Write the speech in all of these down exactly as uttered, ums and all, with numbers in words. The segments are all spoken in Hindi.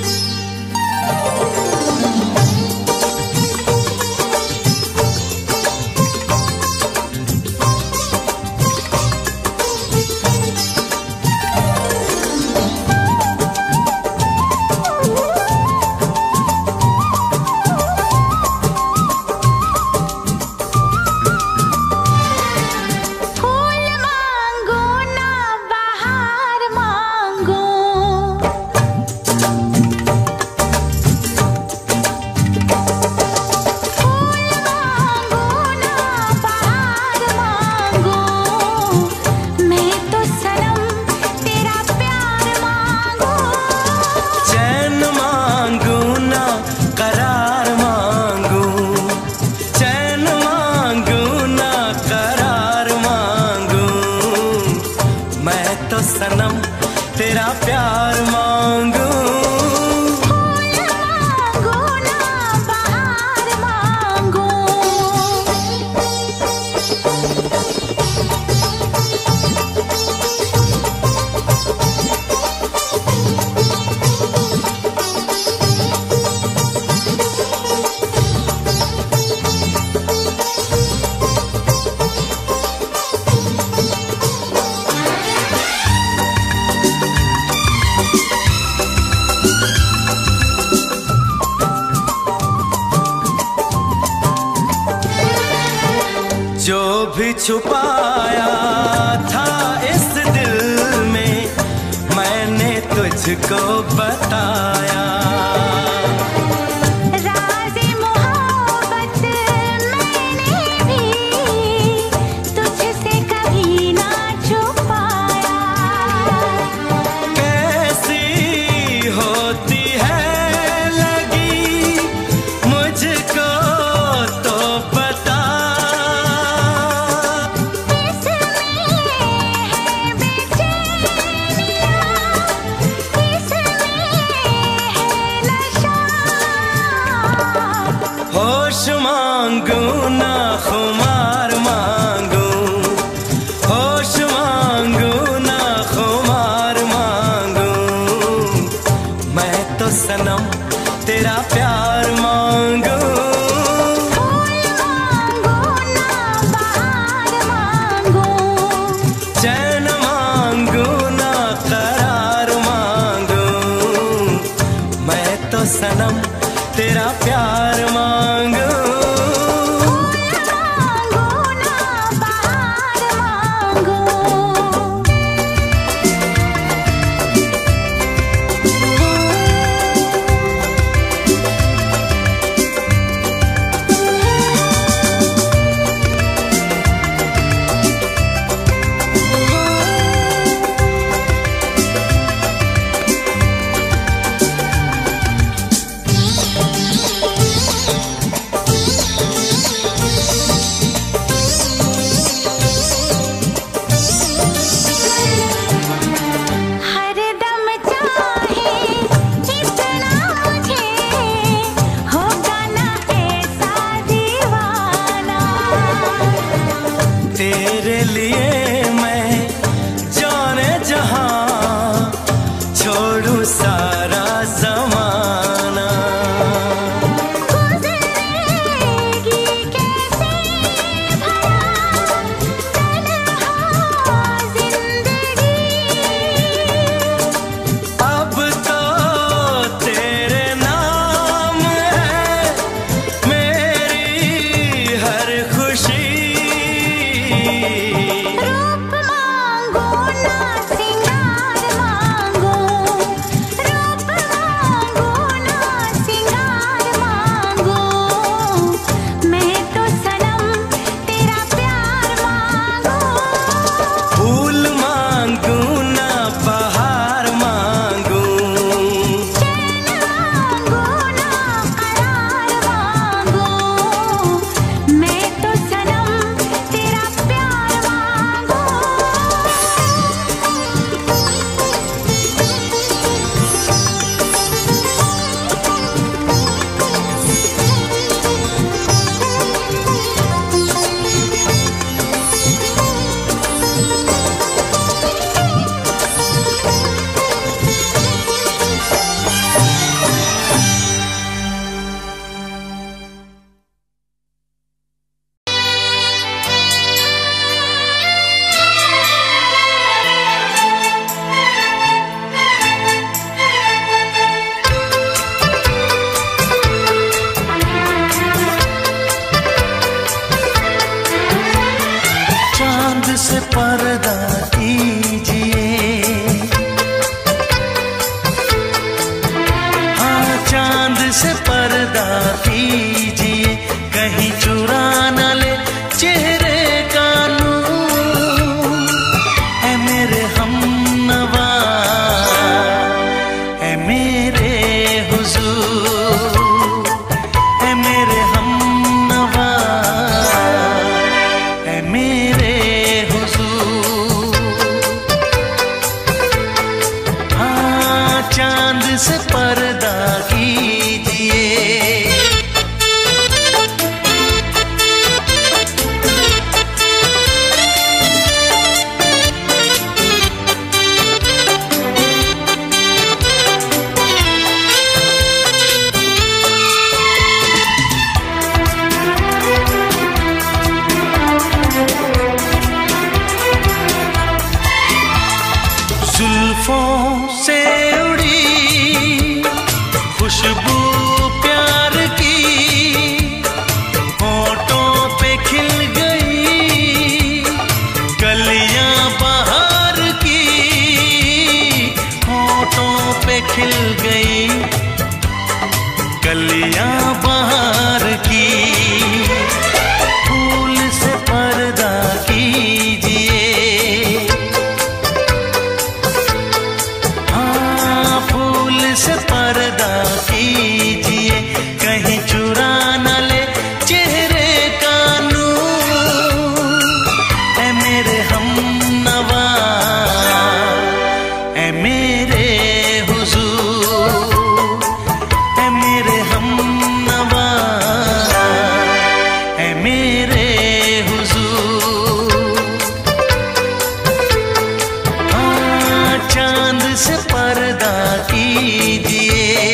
सनम तेरा प्यार मांगू, फूल मांगू ना बहार मांगू। जो भी छुपाया था इस दिल में मैंने तुझको बताया। राज़े मोहब्बत मैंने भी तुझसे कभी ना छुपाया। कैसी होती है लगी मुझको तो पता, होश मांगू ना खुमार मांगू, होश मांगू ना खुमार मांगू। मैं तो सनम तेरा प्यार मांगू, फूल मांगू ना बहार मांगू। चैन मांगू ना करार मांगू। मैं तो सनम तेरा प्यार मांगू, फूल मांगू ना बहार मांगू। पर्दा कीजिए, हाँ चांद से पर्दा कीजिए, कहीं चुरा न ले चेहरे का नूर। ऐ मेरे हमनवा, ऐ मेरे हुजूर, ऐ मेरे हमनवा, ऐ मेरे हुजूर। हाँ चांद से पर्दा कीजिए। जुल्फों से उड़ी खुशबू प्यार की, होठों पे खिल गई कलियां बहार की, होठों पे खिल गई कलियां बहार की। फूल से पर्दा कीजिए, से पर्दा कीजिए, कहीं चुरा न ले चेहरे का नूर। ऐ मेरे हमनवा, ऐ मेरे हुजूर, ऐ मेरे हमनवा, ऐ मेरे हुजूर। हाँ चांद से पर्दा कीजिए।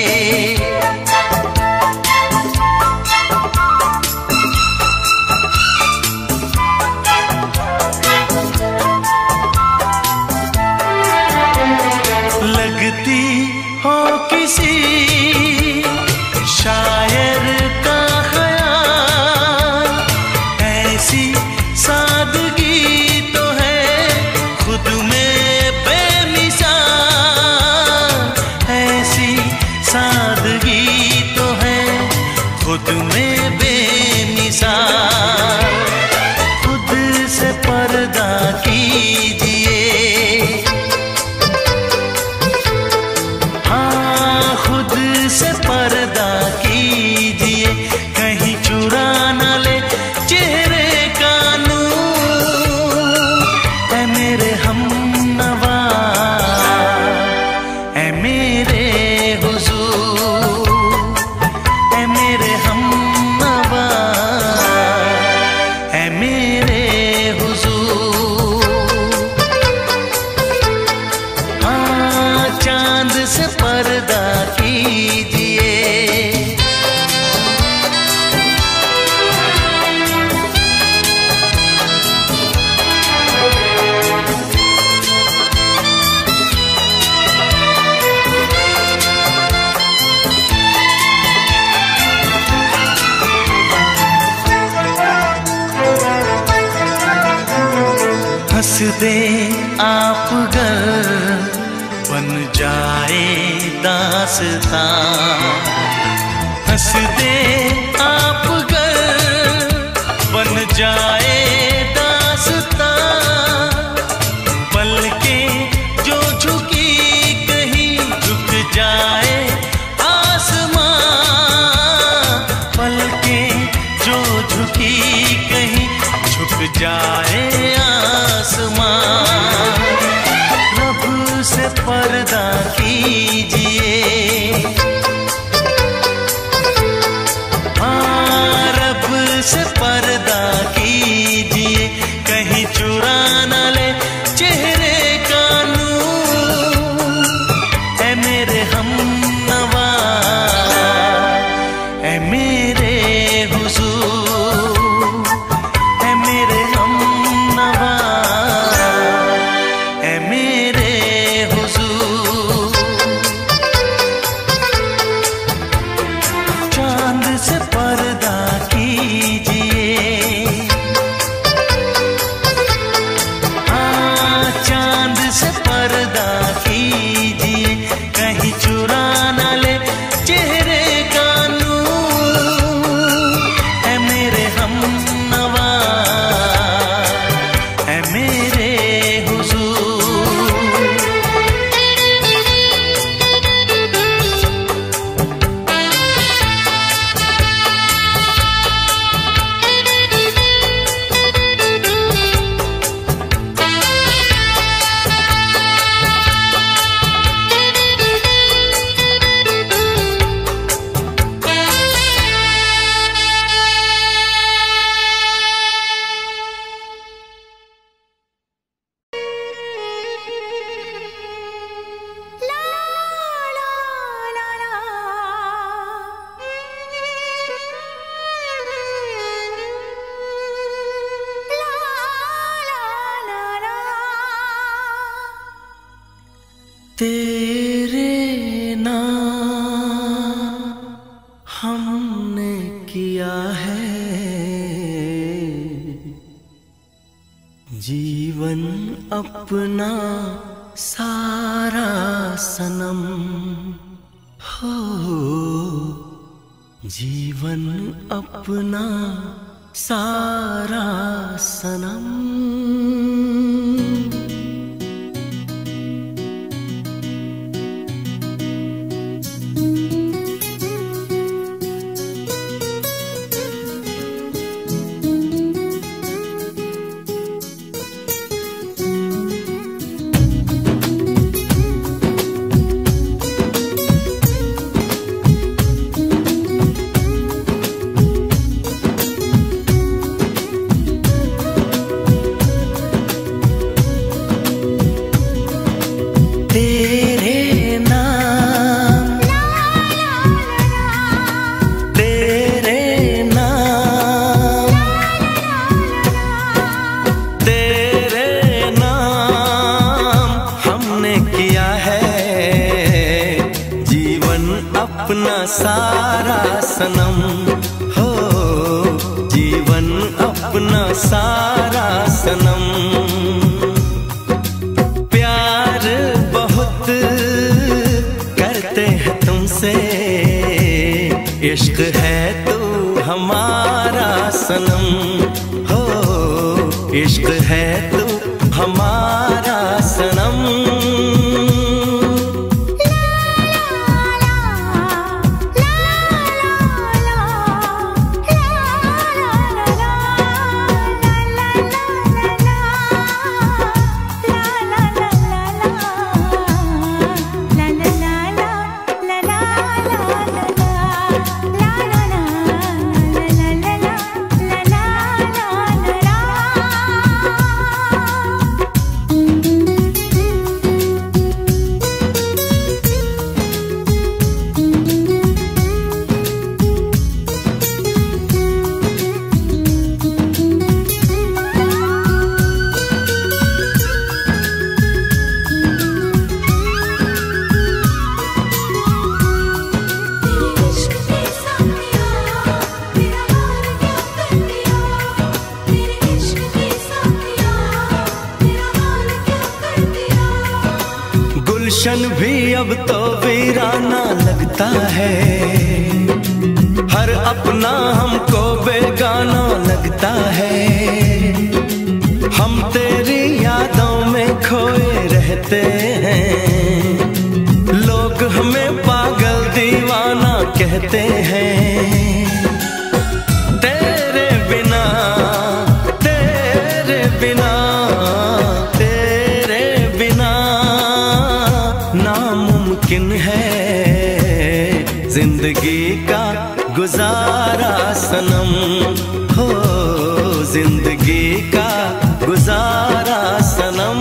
लगती हो किसी शायर का ख्याल, ऐसी सादगी तो है खुद में बेमिसाल, ऐसी सादगी तो है खुद में बेमिसाल। खुद से पर्दा कीजिए, हाँ खुद से पर्दा कीजिए, कहीं चुरा न ले चेहरे का नूर। ऐ मेरे हमनवा, ऐ मेरे हुजूर, ऐ मेरे हमनवा, ऐ मेरे हुजूर। हाँ चांद से पर्दा कीजिए। हंस दे आप गर बन जाए दास्तां, हंस दे आप गर बन जाए दास्तां। पलकें जो झुकी कहीं झुक जाए आसमां, पलकें जो झुकी कहीं झुक जाए आसमां। रब से पर्दा कीजिए, जीवन अपना सारा सनम हो, जीवन अपना सारा सनम। अपना सारा सनम हो, जीवन अपना सारा सनम। प्यार बहुत करते हैं तुमसे, इश्क है तू हमारा सनम हो, इश्क है तू हमारा सनम। गुलशन भी अब तो वीराना लगता है, हर अपना हमको बेगाना लगता है। हम तेरी यादों में खोए रहते हैं, लोग हमें पागल दीवाना कहते हैं। तेरे बिना तेरे बिना तेरे बिना नामुमकिन है जिंदगी का गुजारा सनम हो, जिंदगी का गुजारा सनम।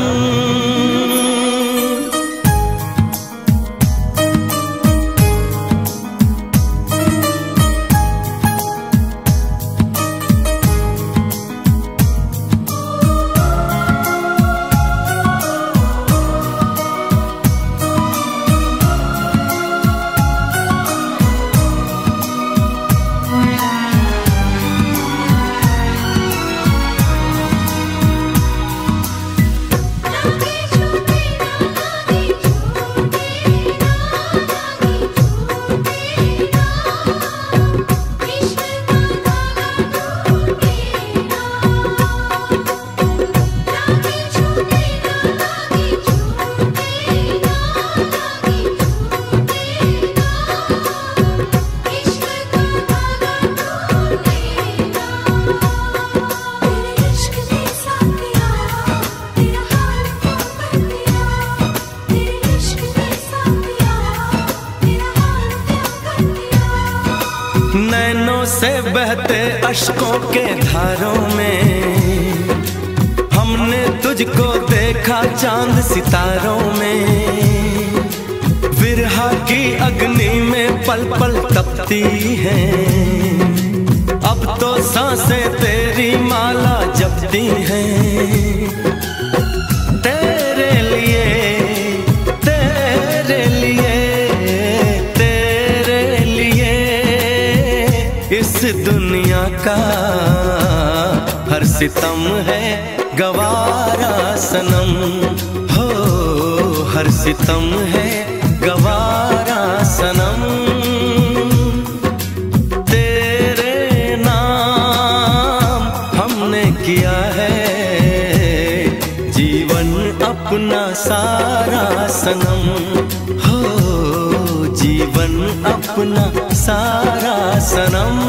नैनों से बहते अश्कों के धारों में हमने तुझको देखा चांद सितारों में। विरहा की अग्नि में पल पल तपती हैं, अब तो सांसें तेरी माला जपती हैं। तेरे लिए तेरे लिए तेरे लिए इस दुनिया का हर सितम है गवारा सनम, हो हर सितम है गवारा सनम। तेरे नाम हमने किया है जीवन अपना सारा सनम, हो जीवन अपना सारा सनम।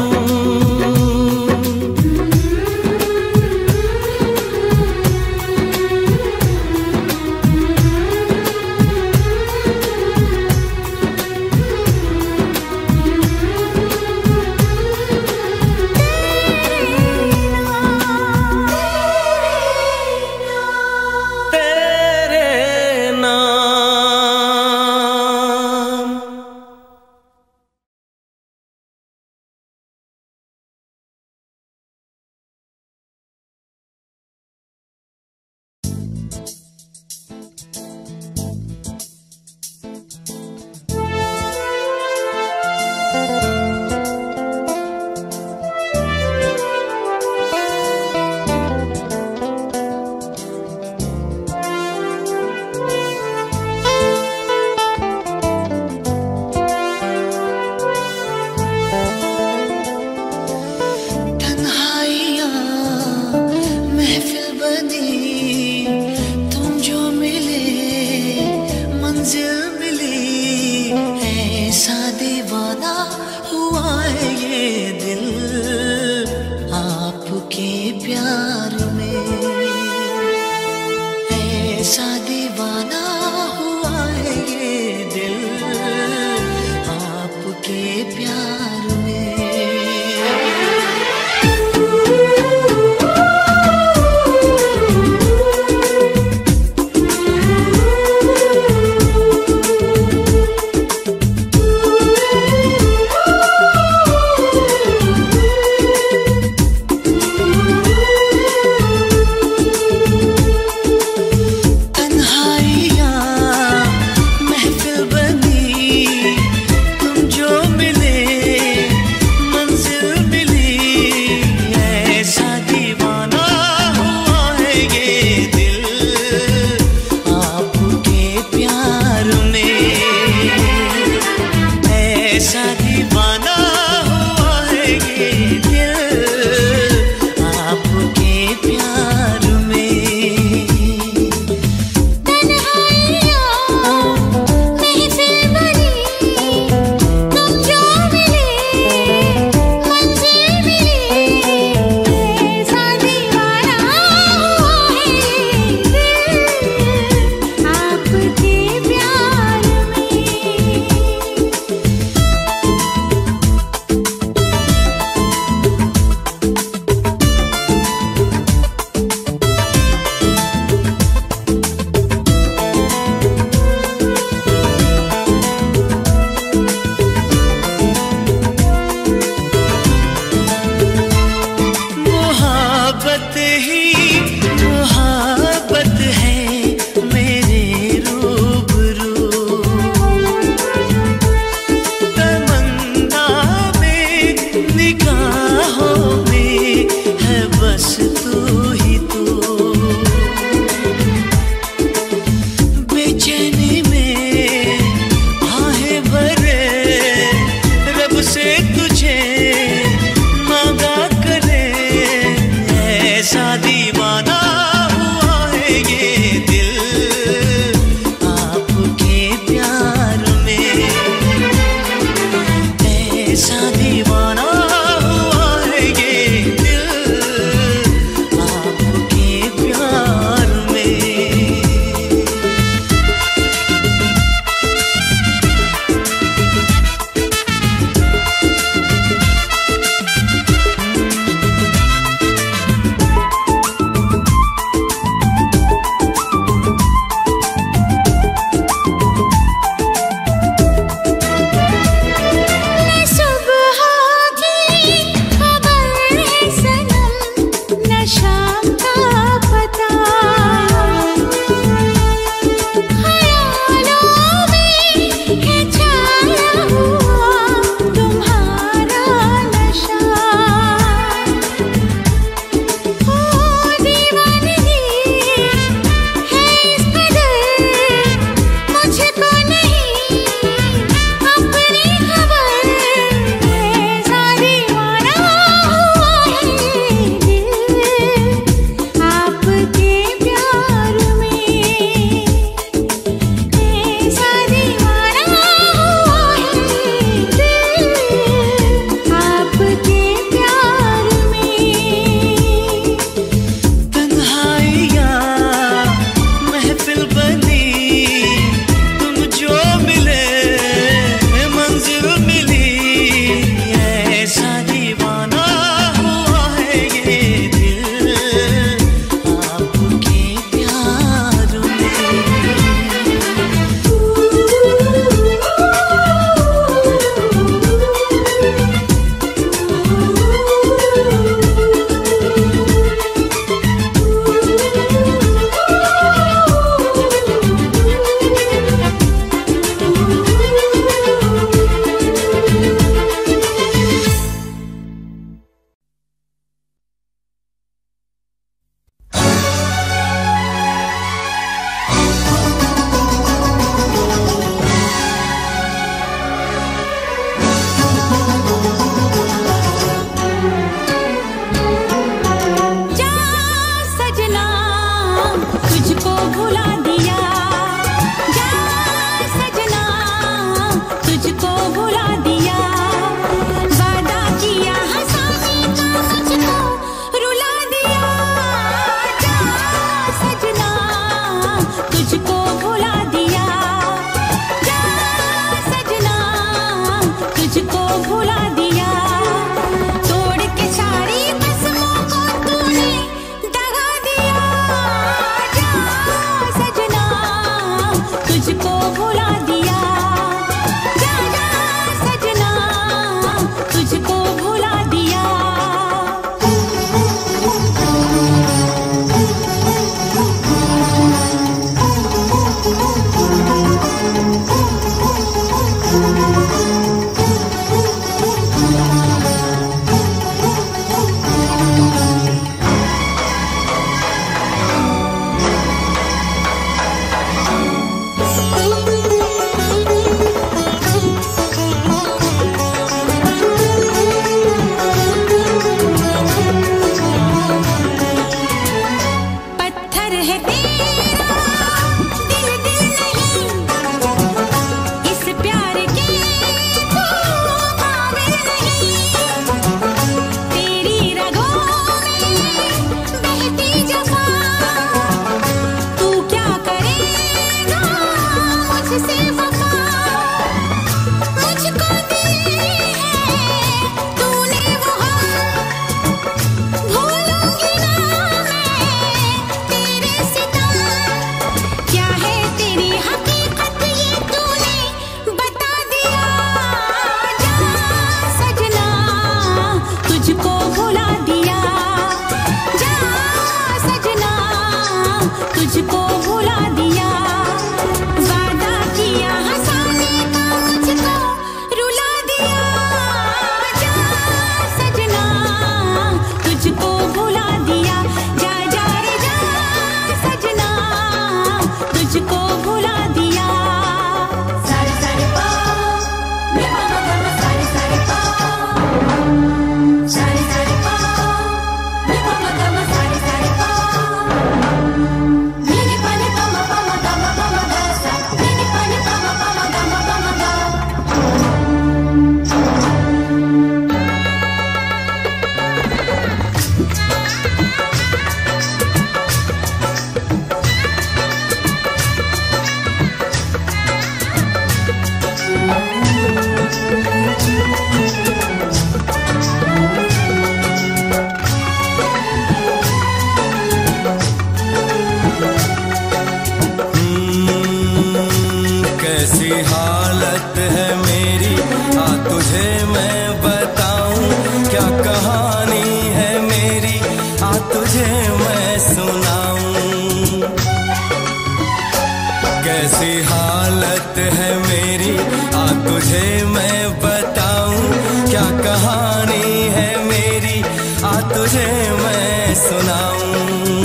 क्या कहानी है मेरी, आ तुझे मैं सुनाऊं।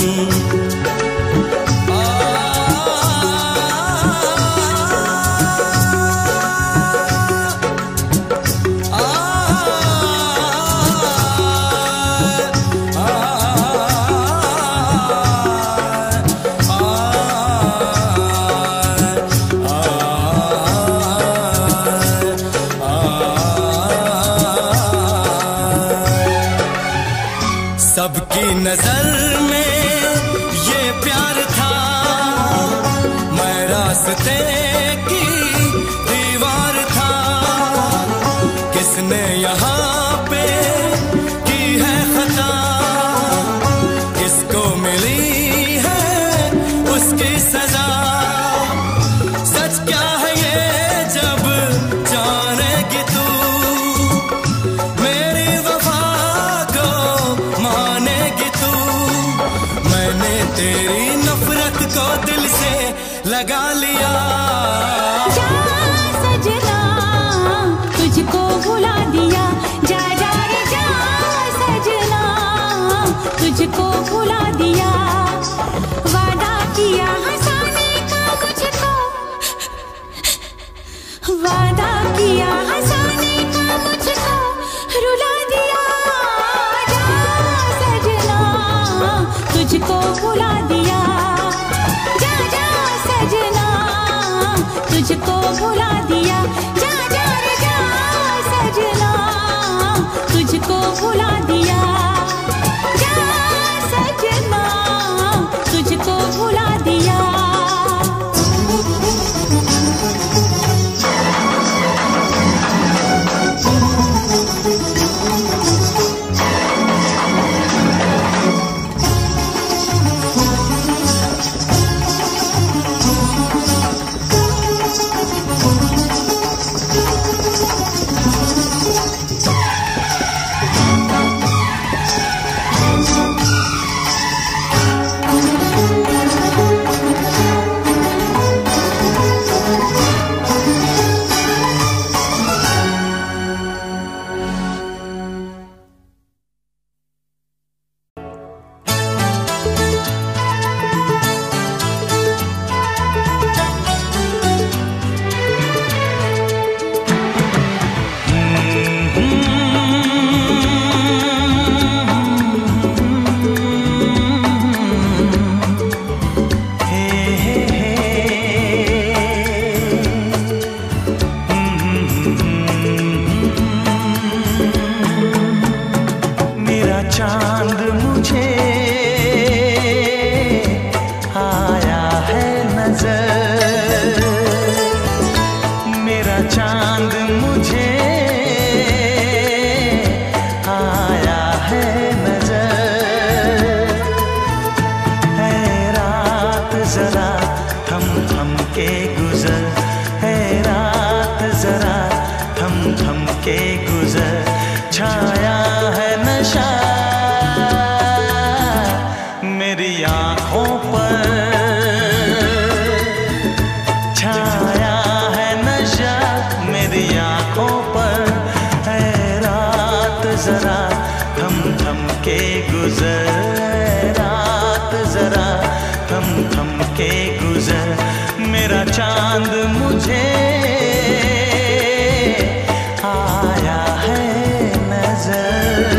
सबकी नजर में ये प्यार था, मैं रास्ते की दीवार था। किसने यहाँ पे की है खता, किसको मिली है उसकी सजा। सच क्या है ये जब जानेगी तू, मेरी वफा को मानेगी तू। मैंने तेरी नफरत को दिल से लगा लिया। जा सजना तुझको भुला दिया, जा जा रे जा सजना तुझको भुला दिया। वादा किया हंसाने का मुझको, वादा किया हंसाने का मुझको रुला दिया। जा सजना तुझको भुला दिया, जा जा सजना तुझको भुला दिया। जा जा रे जा सजना तुझको भुला दिया, जा सजना तुझको भुला दिया। चांद मुझे आया है नजर, मेरा चांद मुझे आया है नजर। है रात जरा थम थम के गुजर, है रात जरा थम थम के गुजर। छाया है नशा मेरी आँखों पर, छाया है नशा मेरी आँखों पर। है रात जरा थम थम के गुजर, रात जरा थम थम के गुजर। मेरा चांद मुझे आया है नजर।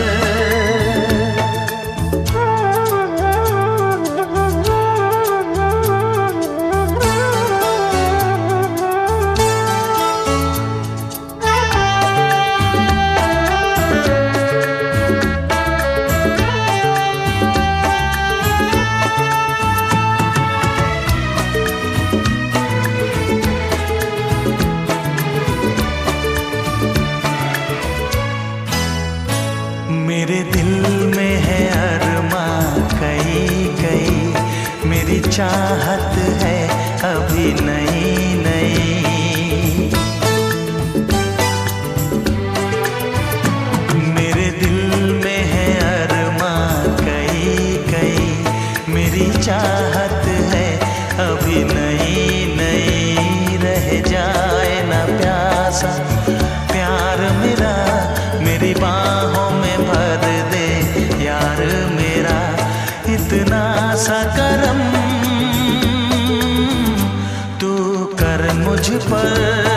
मेरे दिल में है अरमा कई कई, मेरी चाहत है अभी नई नई। मेरे दिल में है अरमा कई कई, मेरी चाहत है अभी नई नई। रह जाए ना प्यासा प्यार मेरा पर,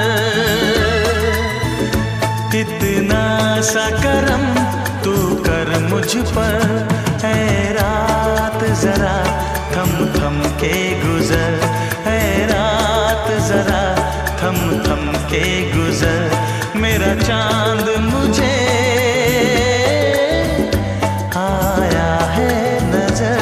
इतना सा करम तू कर मुझ पर। ऐ रात जरा थम थम के गुजर, ऐ रात जरा थम थम के गुजर। मेरा चांद मुझे आया है नजर।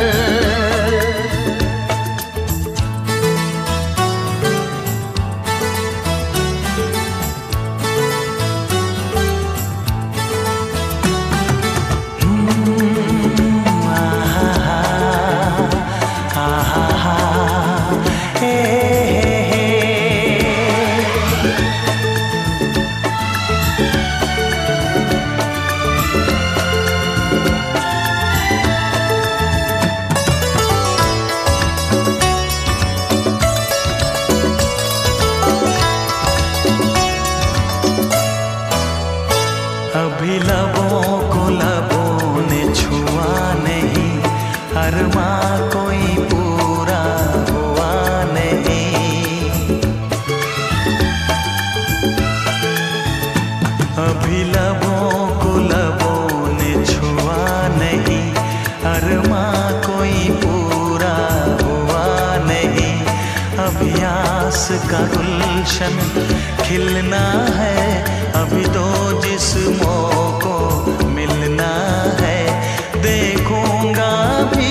अभी लबों को लबों ने छुआ नहीं, अरमां कोई पूरा हुआ नहीं। अभी लबों को लबों ने छुआ नहीं, अरमां कोई पूरा हुआ नहीं। अभी आस का गुलशन खिलना है, अभी दो जिस्मों को मिलना है। देखूंगा भी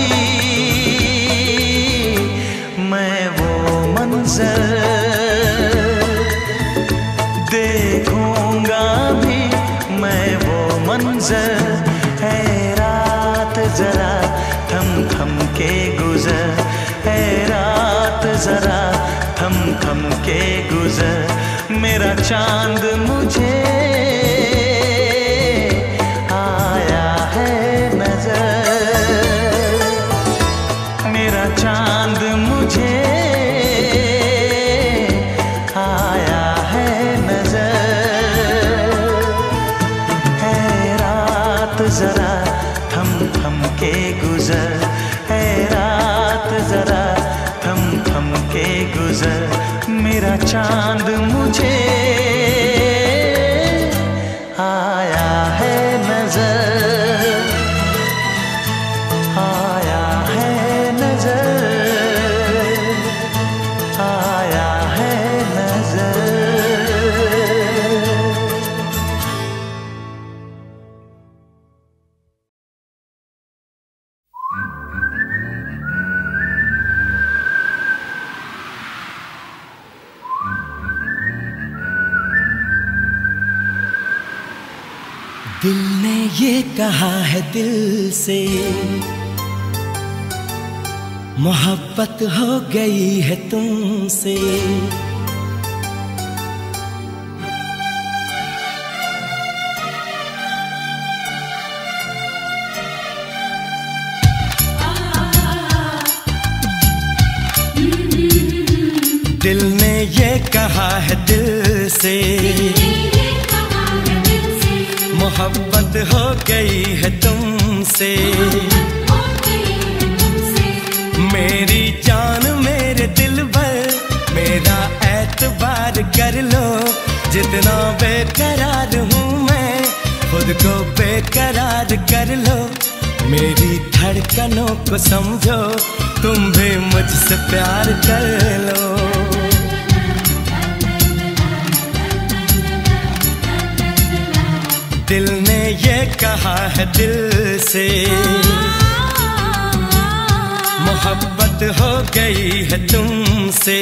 मैं वो मंजर, देखूंगा भी मैं वो मंजर। है रात जरा थम थम के गुजर, है रात जरा थम थम के गुजर। मेरा चांद मुझे आया है नजर, मेरा चांद मुझे आया है नजर। है रात जरा थम थम के गुजर, है रात जरा थम थम के गुजर। मेरा चांद मुझे आया है नजर, आया है नजर, आया है नजर। दिल ने ये कहा है दिल से, मोहब्बत हो गई है तुमसे। दिल ने ये कहा है दिल से, मोहब्बत हो गई है तुमसे। मेरी जान मेरे दिल पर, मेरा एतबार कर लो। जितना बेकरार हूँ मैं, खुद को बेकरार कर लो। मेरी धड़कनों को समझो, तुम भी मुझसे प्यार कर लो। दिल ने ये कहा है दिल से, मोहब्बत हो गई है तुमसे।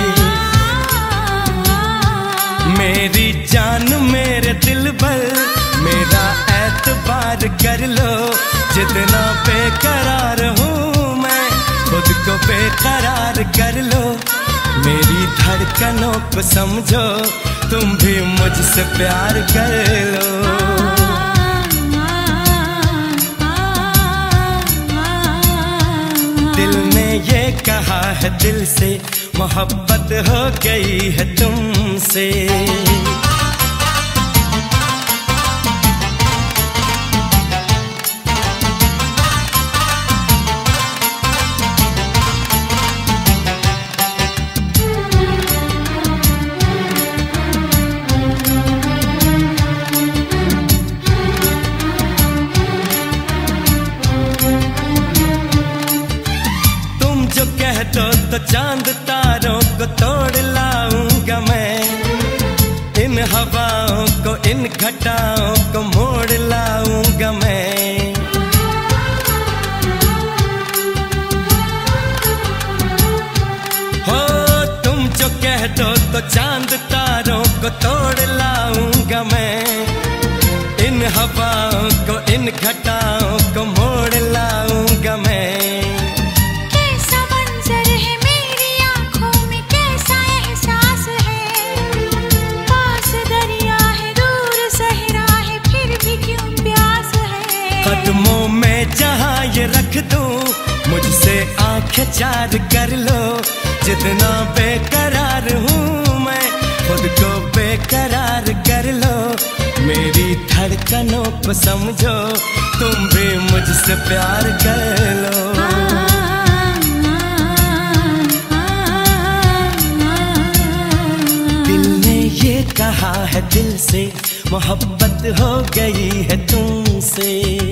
मेरी जान मेरे दिल पर, मेरा एतबार कर लो। जितना बेकरार हूँ मैं, खुद को बेकरार कर लो। मेरी धड़कनों को समझो, तुम भी मुझसे प्यार कर लो। दिल ने ये कहा है दिल से, मोहब्बत हो गई है तुमसे। दो तो चांद तारों को तोड़ लाऊंगा मैं, इन हवाओं को इन घटाओं को मोड़ लाऊंगा मैं। हो तुम जो कह दो तो चांद तारों को तोड़ लाऊंगा मैं, इन हवाओं को इन घटाओं को मोड़ लाऊंगा मैं। कैसा मंजर है मेरी आंखों में, कैसा एहसास है, पास दरिया है दूर सहरा है फिर भी क्यों प्यास है। कदमों में जहाँ ये रख दूं मुझसे आंखें चार कर लो, जितना बेकरार हूँ मैं खुद को बेकरार कर लो। मेरी धड़कनों को समझो, तुम भी मुझसे प्यार कर लो। दिल ने ये कहा है दिल से, मोहब्बत हो गई है तुमसे।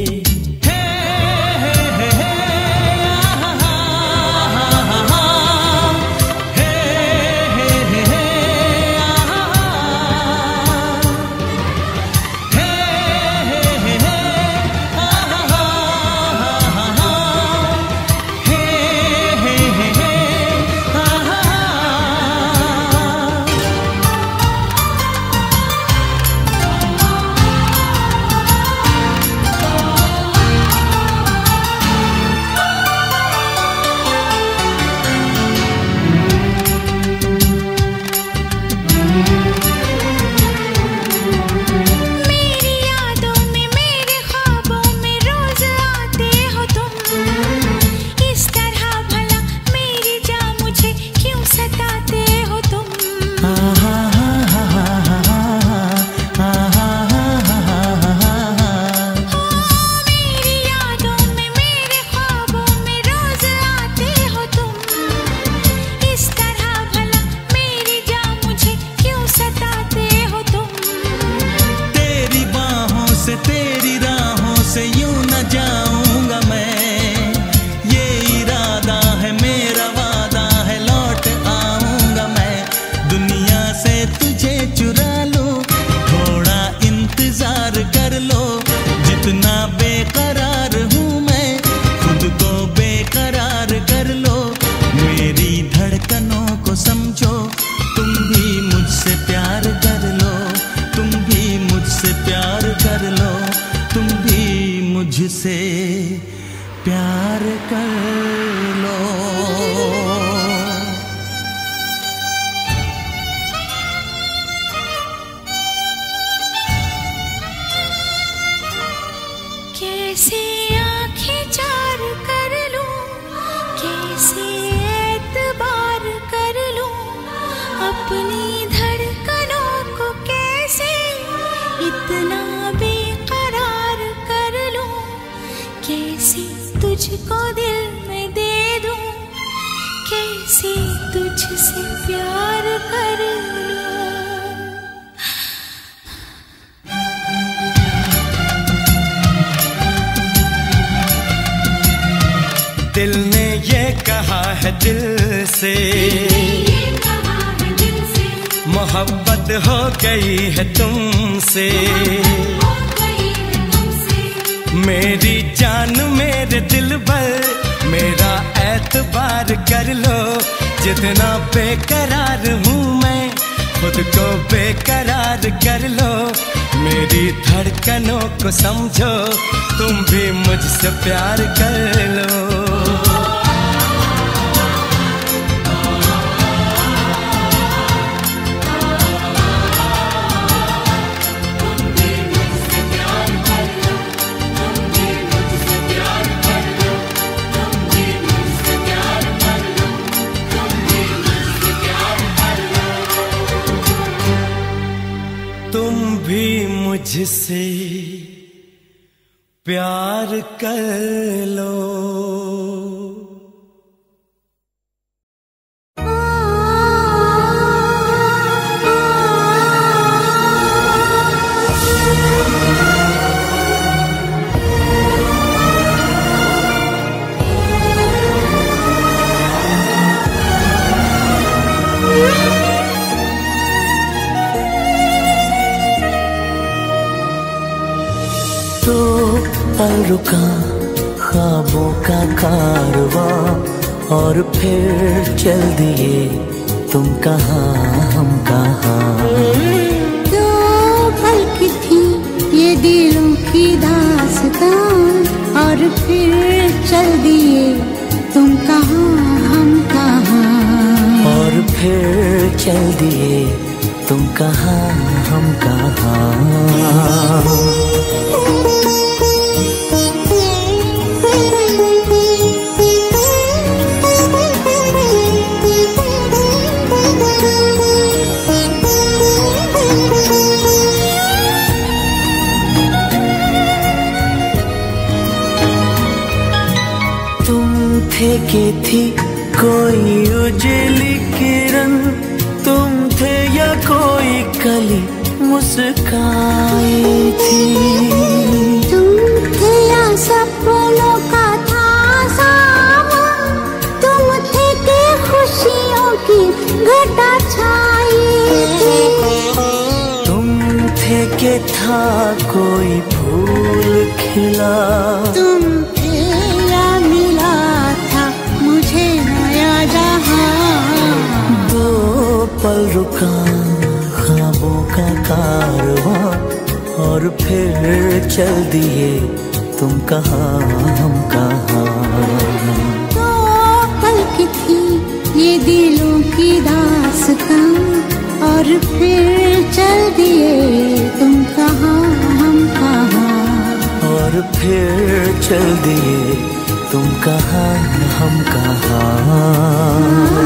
मुझसे प्यार कर लो। कैसे आंखें चार कर लूं, कैसे एतबार कर लूं, अपनी धड़कनों को कैसे इतना बेकरार कर लूं, कैसे तुझको दिल में दे दूं, कैसे तुझसे प्यार कर लूं। दिल ने ये कहा है दिल से, मोहब्बत हो गई है तुमसे। मेरी जान मेरे दिल पर मेरा एतबार कर लो, जितना बेकरार हूँ मैं खुद को बेकरार कर लो। मेरी धड़कनों को समझो, तुम भी मुझसे प्यार कर लो। तुम भी मुझसे प्यार कर लो। तो पल रुका ख्वाबों का कारवां और फिर चल दिए तुम कहाँ हम कहाँ। दो पल की थी ये दिलों की दास्तां और फिर चल दिए तुम कहाँ हम कहाँ। और फिर चल दिए तुम कहाँ हम कहाँ। के थी कोई उजली किरण, तुम थे या कोई कली मुस्काई थी। तुम थे या सपनों का था सावन, तुम थे के खुशियों की घटा छाई थी। तुम थे के था कोई फूल खिला, तुम थे या मिला था मुझे नया जहां। दो पल रुका ख्वाबों का कारवां और फिर चल दिए तुम कहाँ हम कहाँ। दो पल की थी ये दिलों की दास्तां और फिर चल दिए तुम कहाँ हम कहाँ। और फिर चल दिए तुम कहाँ हम कहाँ।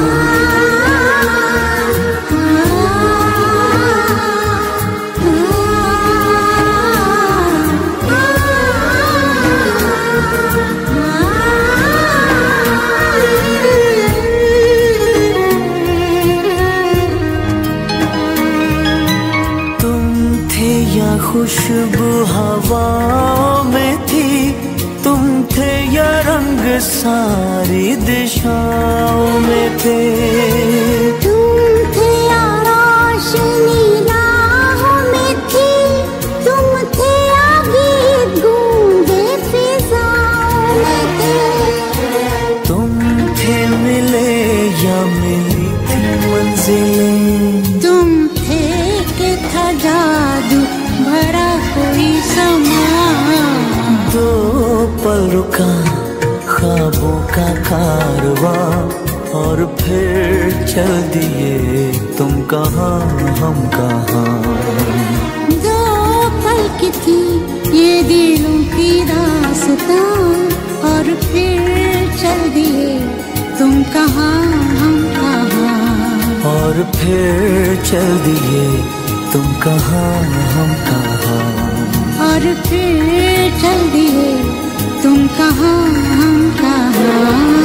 खुशबू हवाओं में थी, तुम थे या रंग सारी दिशाओं में थे। तुम थे या रोशनी राहों में थी, तुम थे या गीत गूंगे फिजाओं में थे। तुम थे मिले या मिली थी मंजिलें, तुम थे के था जादू भरा कोई समा। दो पल रुका ख्वाबों का कारवां और फिर चल दिए तुम कहाँ हम कहाँ। दो पल की थी ये दिलों की दास्तां और फिर चल दिए तुम कहाँ हम कहाँ। और फिर चल दिए तुम कहाँ हम कहाँ। और फिर चल दिए तुम कहाँ हम कहाँ।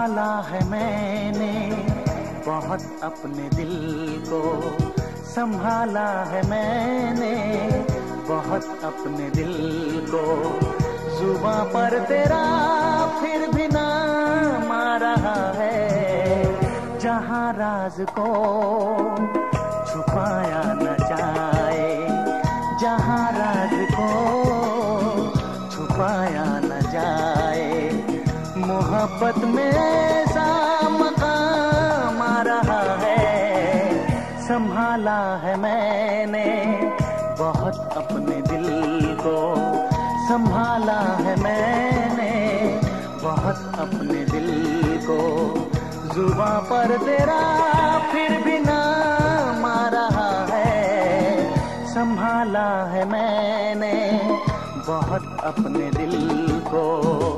संभाला है मैंने बहुत अपने दिल को, संभाला है मैंने बहुत अपने दिल को। जुबां पर तेरा फिर भी नाम आ रहा है, जहां राज को छुपाया न जाए, जहां राज को छुपाया न जाए। मोहब्बत में ऐसा मकाम आ रहा है, संभाला है मैंने बहुत अपने दिल को, संभाला है मैंने बहुत अपने दिल को। जुबां पर तेरा फिर भी नाम आ रहा है, संभाला है मैंने बहुत अपने दिल को।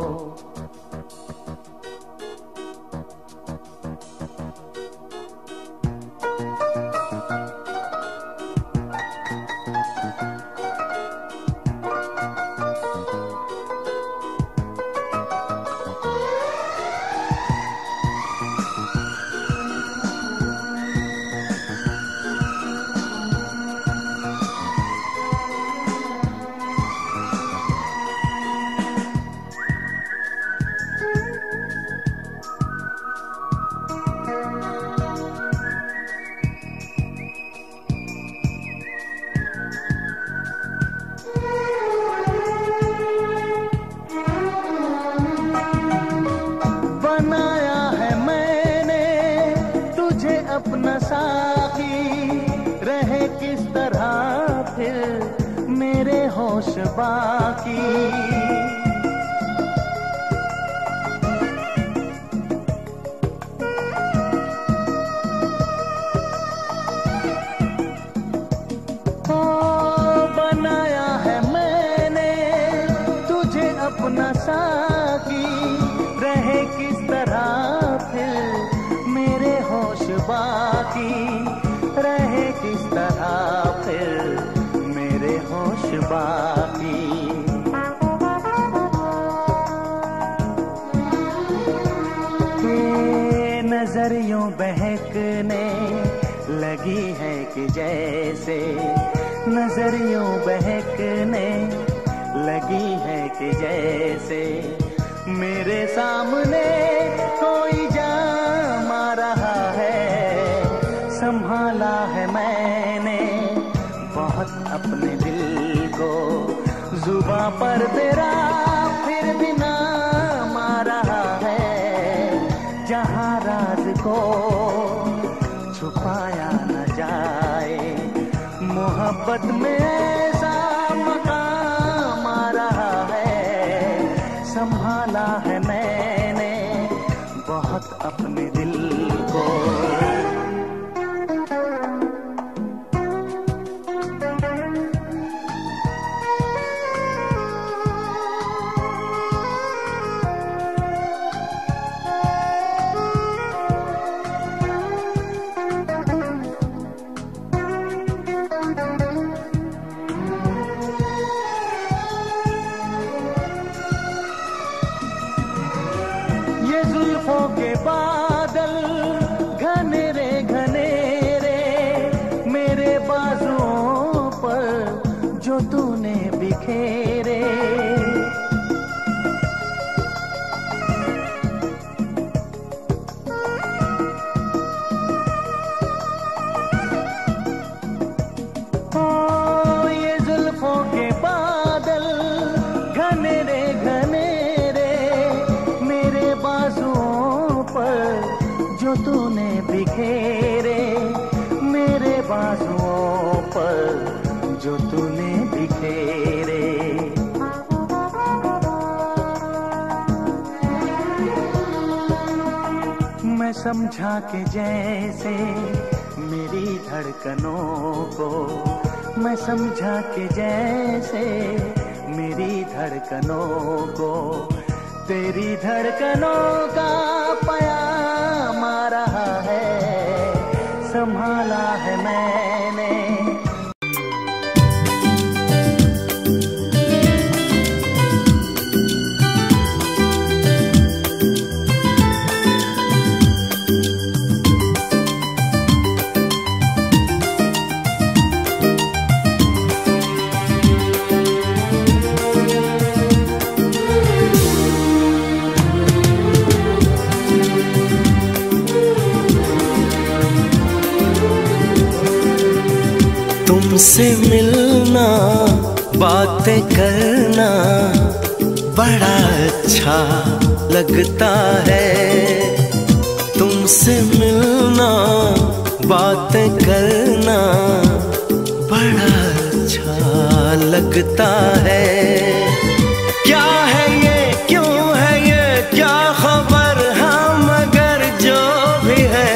अपना साथी रहे किस तरह फिर मेरे होश बाकी। ओ बनाया है मैंने तुझे अपना साथी, रहे किस तरह फिर मेरे होश बाकी, रहे किस तरह फिर मेरे होश बाकी। के नजरियों बहकने लगी है कि जैसे, नजरियों बहकने लगी है कि जैसे मेरे सामने कोई जाम आ रहा है। संभाला है मैंने बहुत अपने दिल को, जुबां पर तेरा फिर भी नाम आ रहा है, जहां राज को छुपाया न जाए। मोहब्बत में ऐसा मकाम आ रहा है, संभाला है मैंने बहुत अपने दिल को। ये जुल्फों के बादल घने रे घने रे, मेरे बाजुओं पर जो तूने बिखेरे। ओ ये जुल्फों के बादल घने रे घने बाजुओं पर जो तूने बिखेरे, मेरे बाजुओं पर जो तूने बिखेरे। मैं समझा कि जैसे मेरी धड़कनों को, मैं समझा कि जैसे मेरी धड़कनों को तेरी धड़कनों का प्याम आ रहा है। संभाला है मैंने तुमसे मिलना बातें करना बड़ा अच्छा लगता है। तुमसे मिलना बातें करना बड़ा अच्छा लगता है। क्या है ये, क्यों है ये, क्या खबर, हाँ मगर जो भी है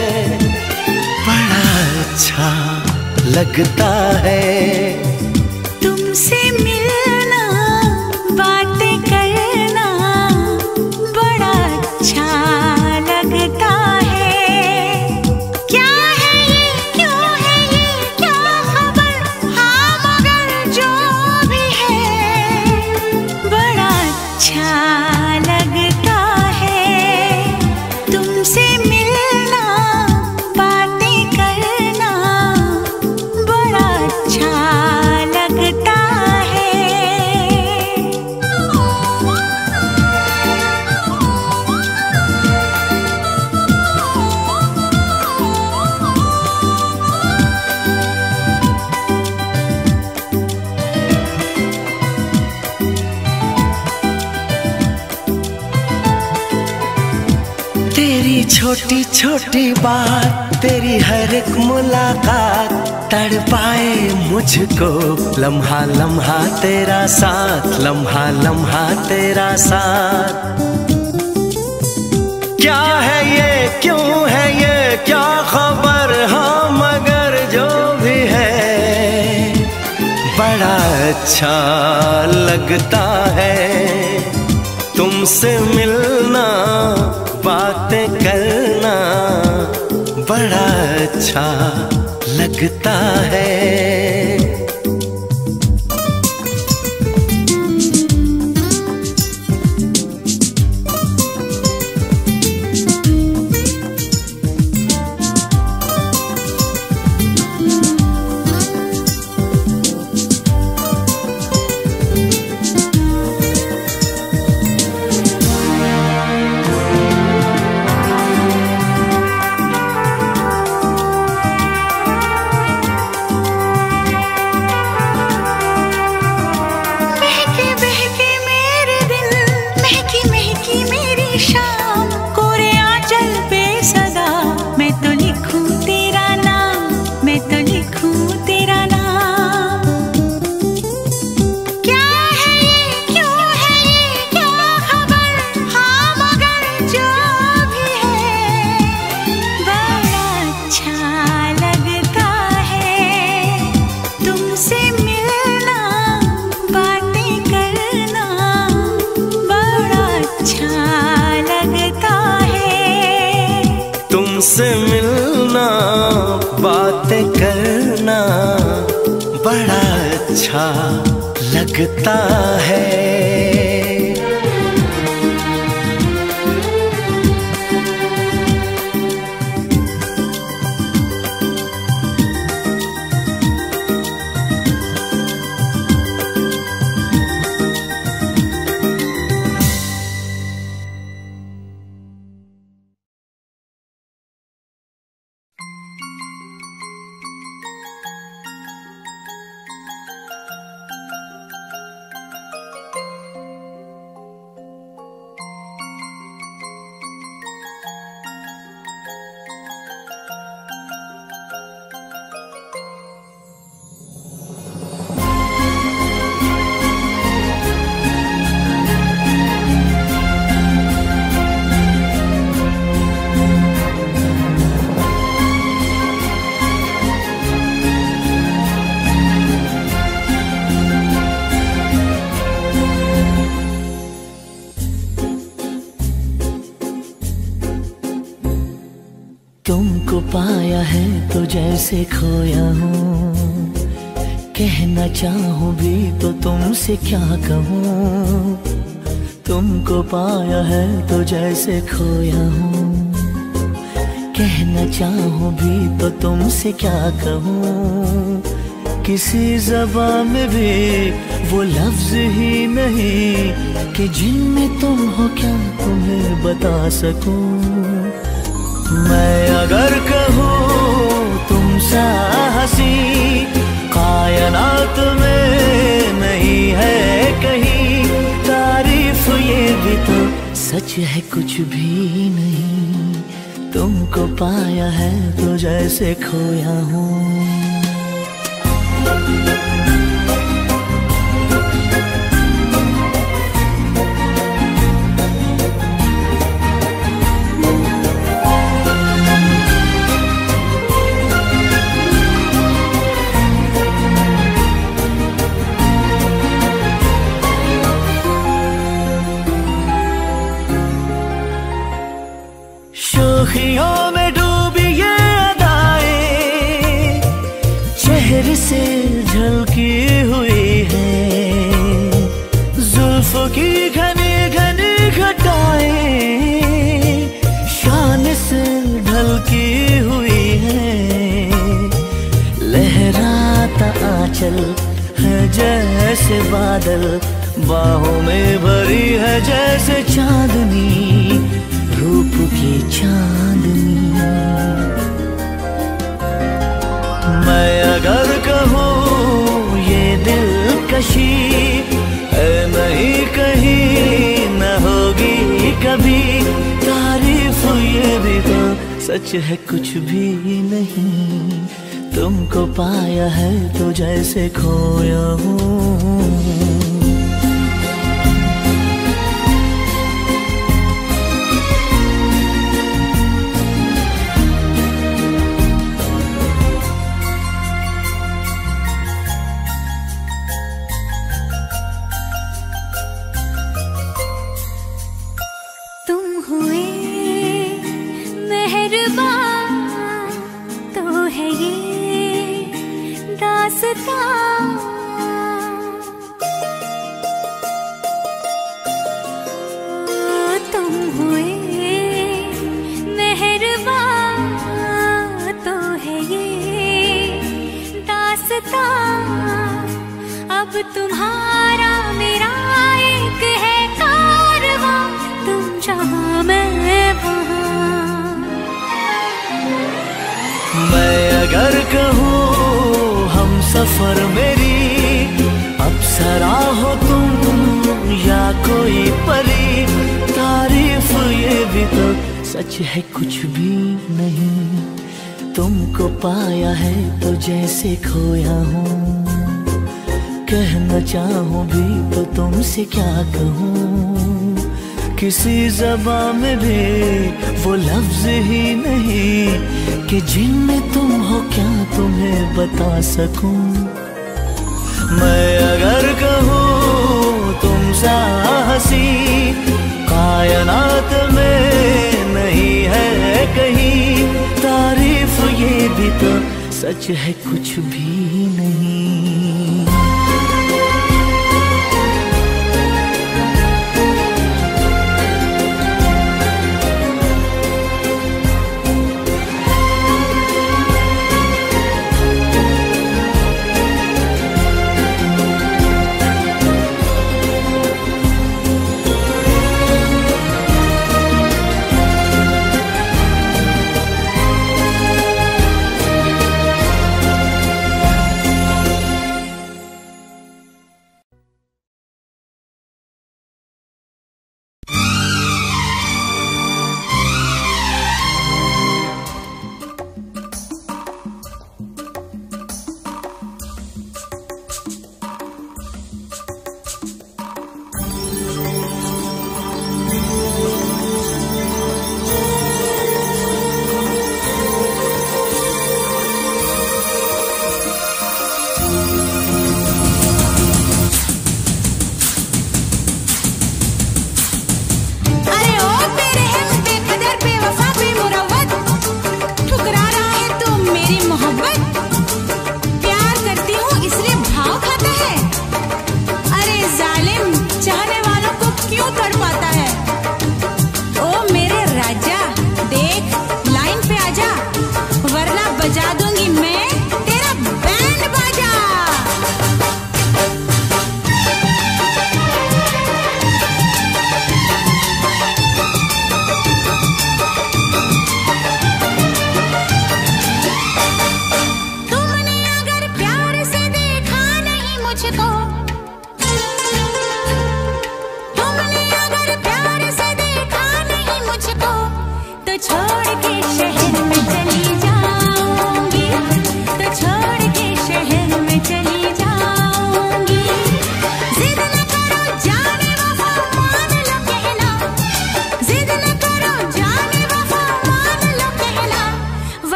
बड़ा अच्छा लगता है। तुमसे मिलना बातें करना बड़ा अच्छा लगता है। क्या है ये, क्यों है ये, क्या खबर, हाँ मगर जो भी है बड़ा अच्छा लगता है। तुमसे मिलना बातें करना बड़ा अच्छा लगता है। तेरी छोटी छोटी बात, तेरी हर एक मुलाकात तड़पाए मुझको। लम्हा लम्हा तेरा साथ, लम्हा लम्हा तेरा साथ। क्या है ये, क्यों है ये, क्या खबर, हाँ मगर जो भी है बड़ा अच्छा लगता है। तुमसे मिलना बातें करना बड़ा अच्छा लगता है। महके बहके मेरे दिन, महकी महकी मेरी शाम, कोरे आंचल पे सदा मैं तो लिखूं तेरा नाम, मैं तो लिखूं तेरा नाम। क्या है ये, क्यों है ये, क्या खबर, हाँ मगर जो भी है बड़ा अच्छा लगता है। तुमसे मिलना बातें करना बड़ा अच्छा लगता है। तुमसे मिलना बातें करना बड़ा अच्छा लगता है। तुमको पाया है तो जैसे खोया हूँ, कहना चाहूँ भी तो तुमसे क्या कहूँ। तुमको पाया है तो जैसे खोया हूँ, कहना चाहूँ भी तो तुमसे क्या कहूँ। किसी ज़बान में भी वो लफ्ज़ ही नहीं कि जिनमें तुम हो क्या तुम्हें बता सकूँ। मैं अगर कहूँ तुम सा हंसी है कुछ भी नहीं, तुमको पाया है तो जैसे खोया हूँ। शोखियों में डूबी ये अदाएं चेहरे से झलकी हुई है, जुल्फों की घनी घनी घटाएं शान से ढलकी हुई है। लहराता आंचल है जैसे बादल, बाहों में भरी है जैसे चांदनी, रूप की चांदनी। मैं अगर कहूँ ये दिलकशी है नहीं कहीं न होगी कभी, तारीफ ये भी तो सच है कुछ भी नहीं, तुमको पाया है तो जैसे खोया हूँ। तुम हुए मेहरबान तो है ये दास्तां, अब तुम्हारा मेरा एक है कारवां, तुम जहाँ मैं वहाँ। मैं अगर कहूँ हम सफर मेरी अप्सरा हो तुम या कोई परी, तारीफ ये भी तो सच है कुछ भी नहीं, तुमको पाया है तो जैसे खोया हूँ। कहना चाहूँ भी तो तुमसे क्या कहूँ, किसी ज़बान में भी वो लफ्ज ही नहीं कि जिनमें तुम हो क्या तुम्हें बता सकूं। मैं अगर कहूँ तुम सा हंसी कायनात में नहीं है कहीं, तारीफ ये भी तो सच है कुछ भी नहीं।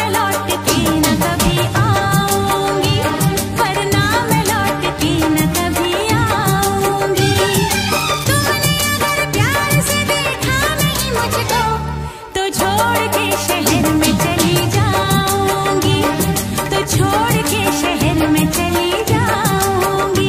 मैं लौट के न कभी आऊंगी, वरना मैं लौट के न कभी आऊंगी। तुमने अगर प्यार से देखा नहीं मुझको, तो छोड़ के शहर में चली जाऊंगी, तो छोड़ के शहर में चली जाऊंगी।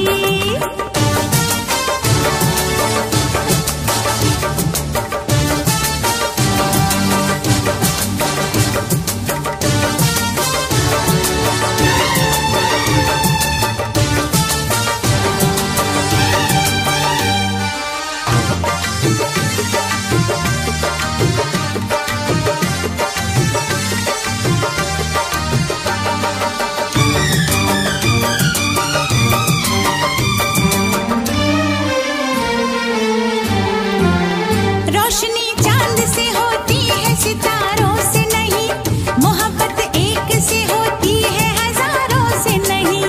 रोशनी चांद से होती है सितारों से नहीं, मोहब्बत एक से होती है हजारों से नहीं।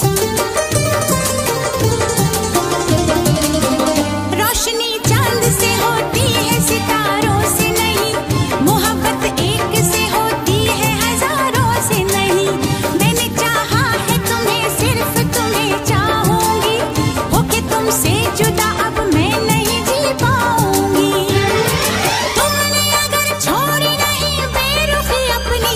रोशनी चांद से होती है सितारों से नहीं, मोहब्बत एक से होती है हजारों से नहीं। मैंने चाहा है तुम्हें, सिर्फ तुम्हें चाहूंगी, होके तुमसे जुदा अब मैं नहीं जी पाऊंगी। तुमने अगर छोड़ी नहीं बेरुखी अपनी,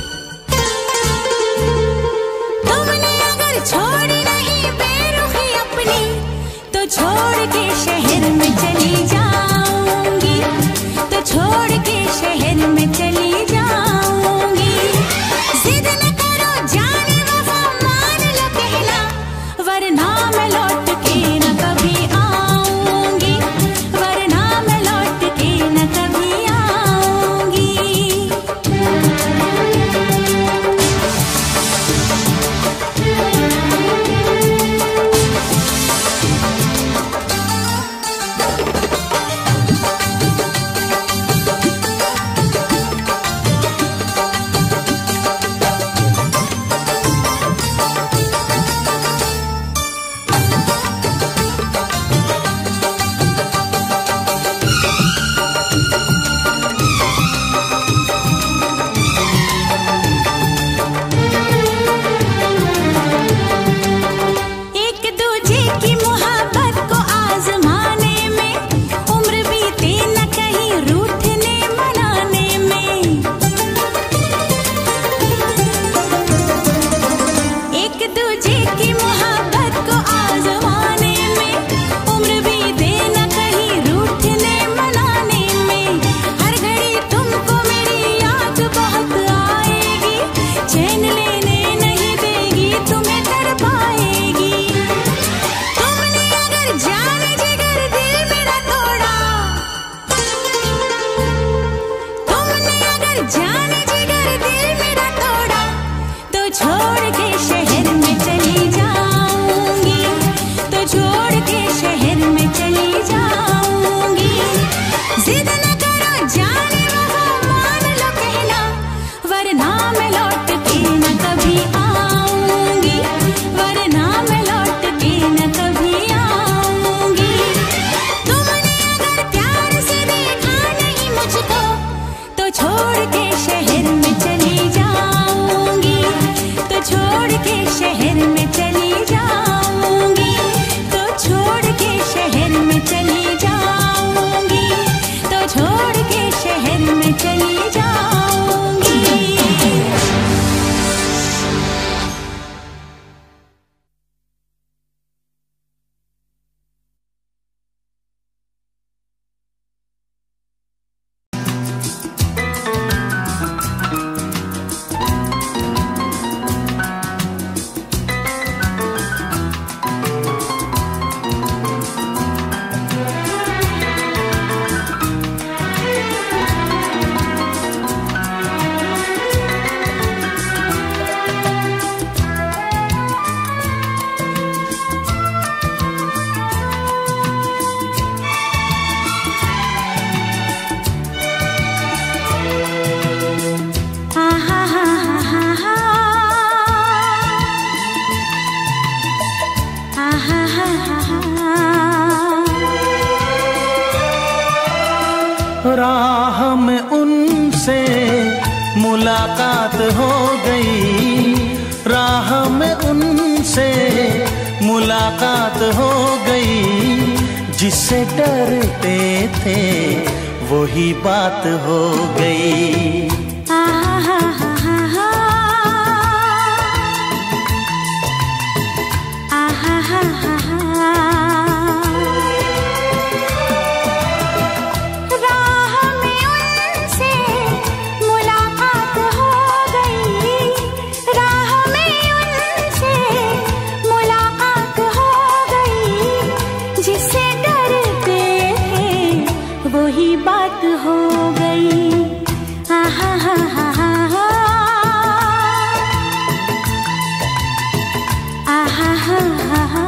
तुमने अगर छोड़ी नहीं बेरुखी अपनी, तो छोड़ के शहर में चली जाऊंगी, तो छोड़ के शहर में चली जाऊंगी। जिद न करो जाने वफा, मान लो कहना, वरना मैं लौट के न कभी आऊंगी, वरना मैं लौट के न कभी आऊंगी। एक दूजे की मोहब्बत को आजमाने में, उम्र बीते न कहीं रूठने मनाने में। एक दूजे की मोहब्बत को आजमाने में, उम्र बीते न कहीं रूठने मनाने में। हर घड़ी तुमको मेरी याद बहुत आएगी, चैन लेने नहीं देगी, तुम्हें तड़पाएगी। तुमने अगर जाने जिगर दिल मेरा तोड़ा, तुमने अगर जाने जिगर दिल मेरा तोड़ा, तो छोड़ के शहर में चली जाऊंगी, तो छोड़ के शहर में चली जाऊंगी। जिद न करो जाने वफा, मान लो कहना, वरना मैं लौट के न कभी आऊंगी, वरना मैं लौट के न कभी आऊंगी। तुमने अगर प्यार से देखा नहीं मुझको, तो छोड़ के शहर में चली जाऊंगी, तो छोड़ के शहर में चली जाऊंगी, तो छोड़ के शहर में चली जाऊंगी, तो छोड़ के शहर में चली जाऊंगी। मुलाकात हो गई, राह में उनसे मुलाकात हो गई। जिससे डरते थे वही बात हो गई। वही बात हो गई। आहा हा हा हा हा, आहा हा हा हा।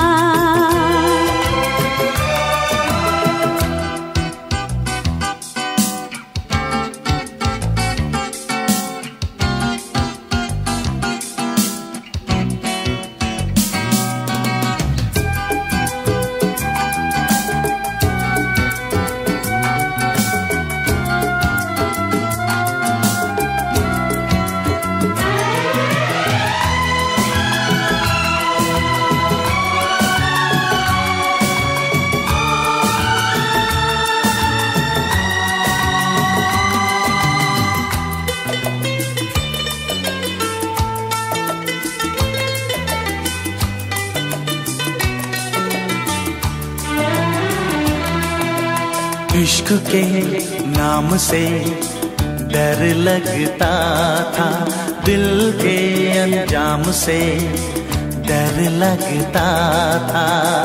इश्क के नाम से डर लगता था, दिल के अंजाम से डर लगता था।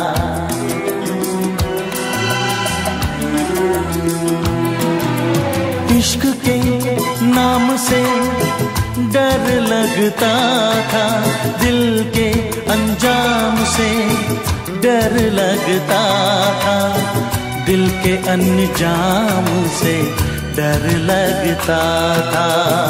इश्क के नाम से डर लगता था, दिल के अंजाम से डर लगता था। दिल के अनजाम से डर लगता था।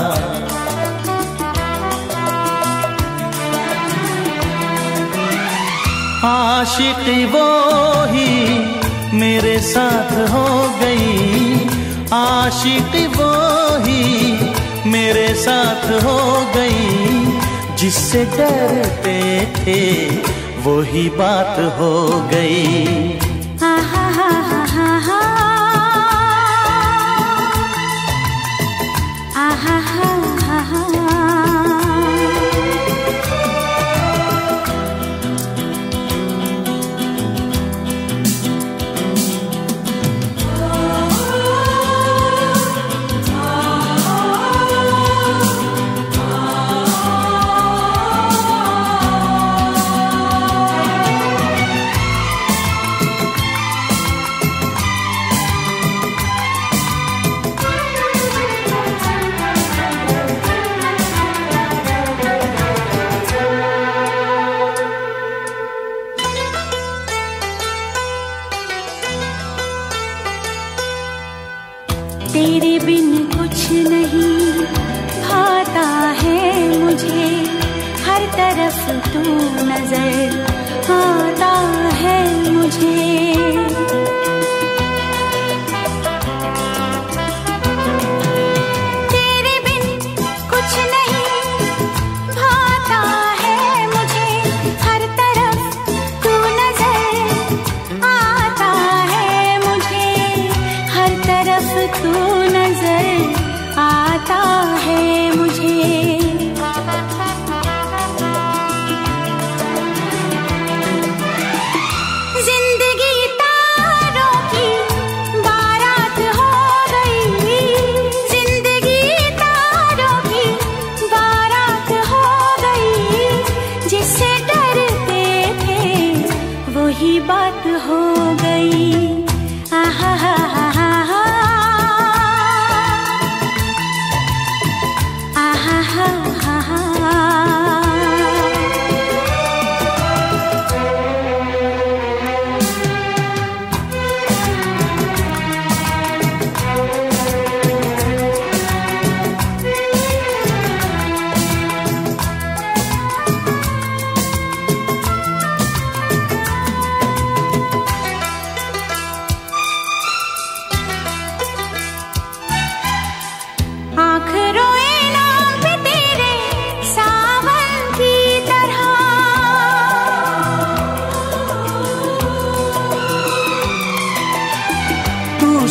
आशिकी वो ही मेरे साथ हो गई, आशिकी वो ही मेरे साथ हो गई। जिससे डरते थे वही बात हो गई। आहा हा हा हा हा, आहा हा हा हा। तेरे बिन कुछ नहीं भाता है मुझे, हर तरफ तू नजर आता है मुझे। तेरे बिन कुछ नहीं भाता है मुझे, हर तरफ तू नजर आता है मुझे, हर तरफ तू नजर आता है मुझे। जिंदगी ता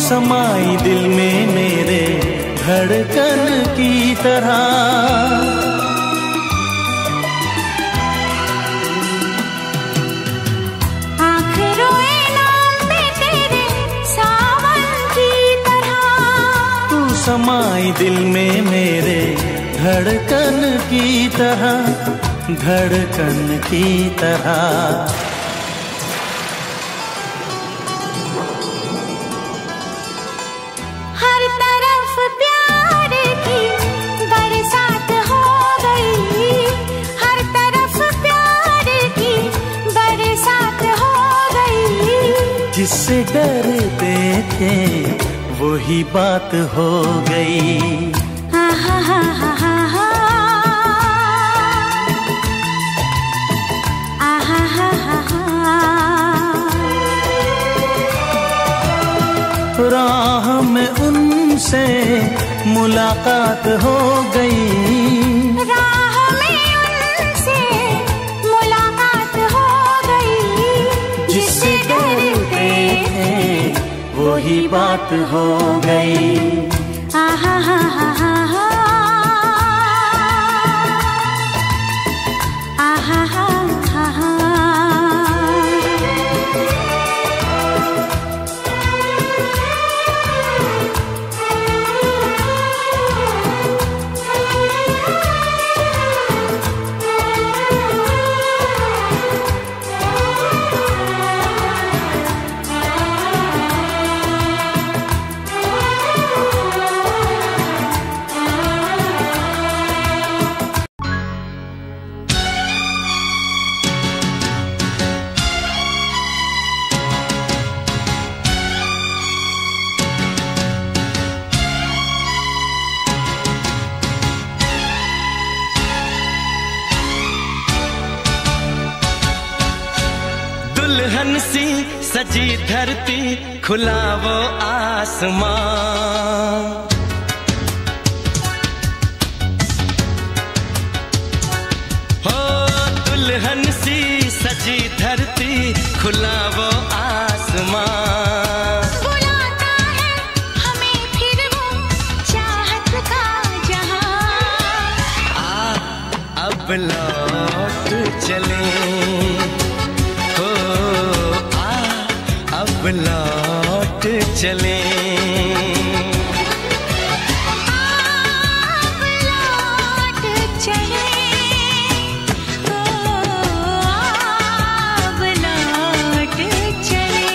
समाई दिल में मेरे धड़कन की तरह। आँख रोए नाम पे तेरे सावन की तरह। तू समाई दिल में मेरे धड़कन की तरह, धड़कन की तरह। हर तरफ प्यार की बरसात हो गई, हर तरफ प्यार की बरसात हो गई। जिससे डरते थे वही बात हो गई। हा हा हा हा हा हा, आहा हा हा हा। राह में उनसे मुलाकात हो गई, राह में उनसे मुलाकात हो गई। जिससे डरते थे वही बात हो गई। आहा हा हा हा हा, आहा हा हा हा। दुल्हन सी सजी धरती, खुला वो आसमां। हो दुल्हन सी सजी धरती, खुला वो आसमां। बुलाता है हमें फिर वो चाहत का जहां। आ अब लौट चले, अब लौट चले। अब लौट चले, ओ अब लौट चले।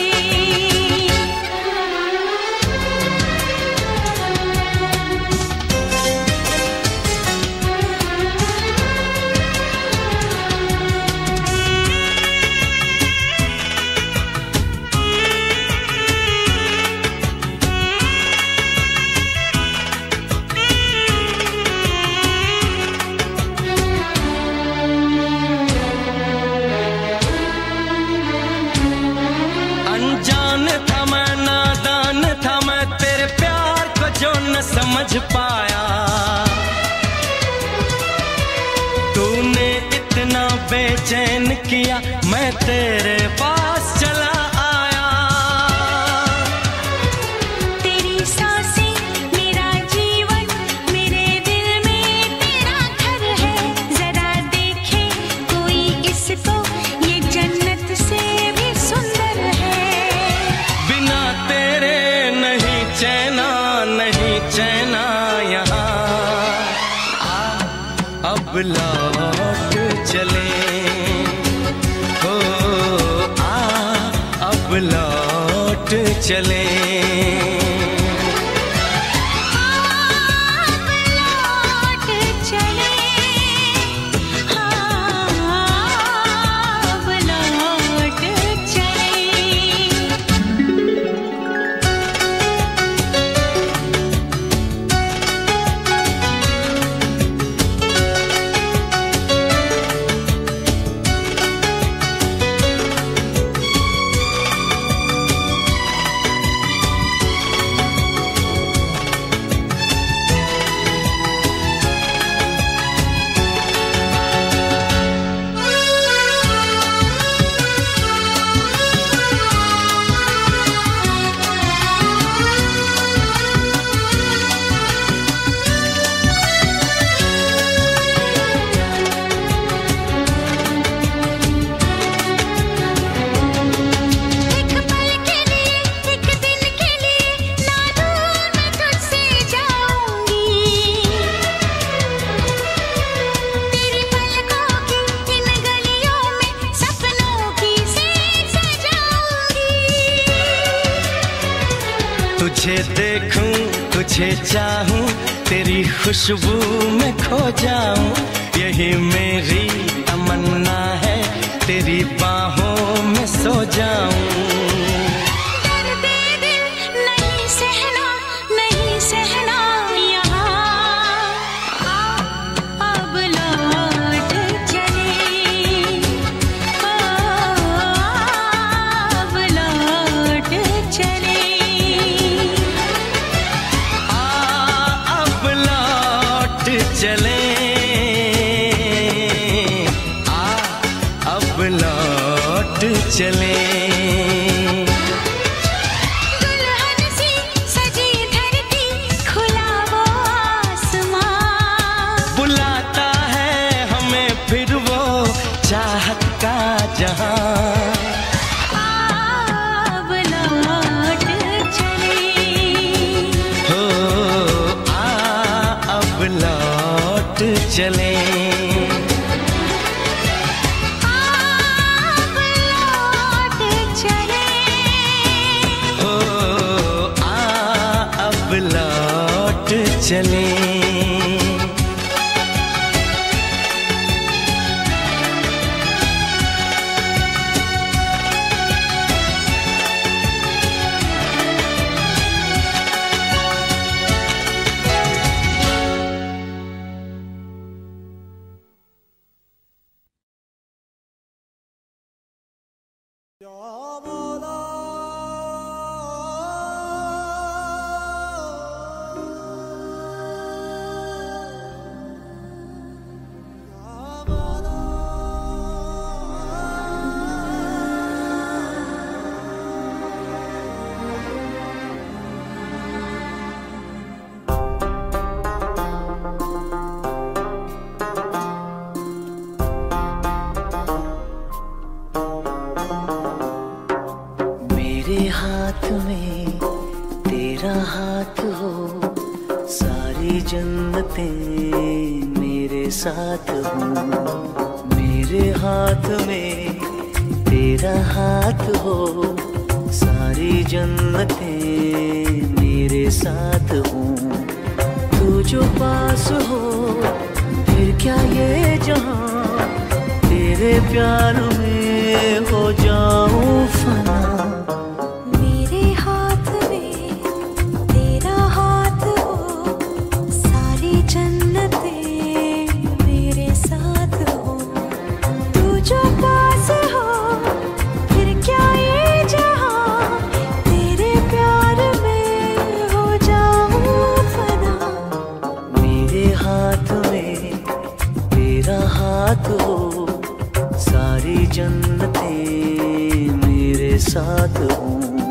समझ पाया तूने इतना बेचैन किया, मैं तेरे पास चला आया। तेरी सांसें मेरा जीवन, मेरे दिल में तेरा घर है। जरा देखे कोई इसको, ये जन्नत से भी सुंदर है। बिना तेरे नहीं चैना, नहीं चैना यहाँ। आ अब लौट चले, हो आ अब लौट चले। अब लौट चले, हाँ अब लौट चले। तुझे देखूं तुझे चाहूं तेरी खुशबू में खो जाऊं, यही मेरी तमन्ना है तेरी बाहों में सो जाऊं। चले आ अब लौट चले। दुल्हन सी सजी धरती खुला वो आसमां, बुलाता है हमें फिर वो चाहत का जहां। अब लौट चले हो आ अब लौट चले। चले हाथ में तेरा हाथ हो, सारी जन्नतें मेरे साथ हो। मेरे हाथ में तेरा हाथ हो, सारी जन्नतें मेरे साथ हो। तू जो पास हो फिर क्या ये जहां, तेरे प्यार में हो जाऊं फना। हो सारी जन्नतें मेरे साथ हो।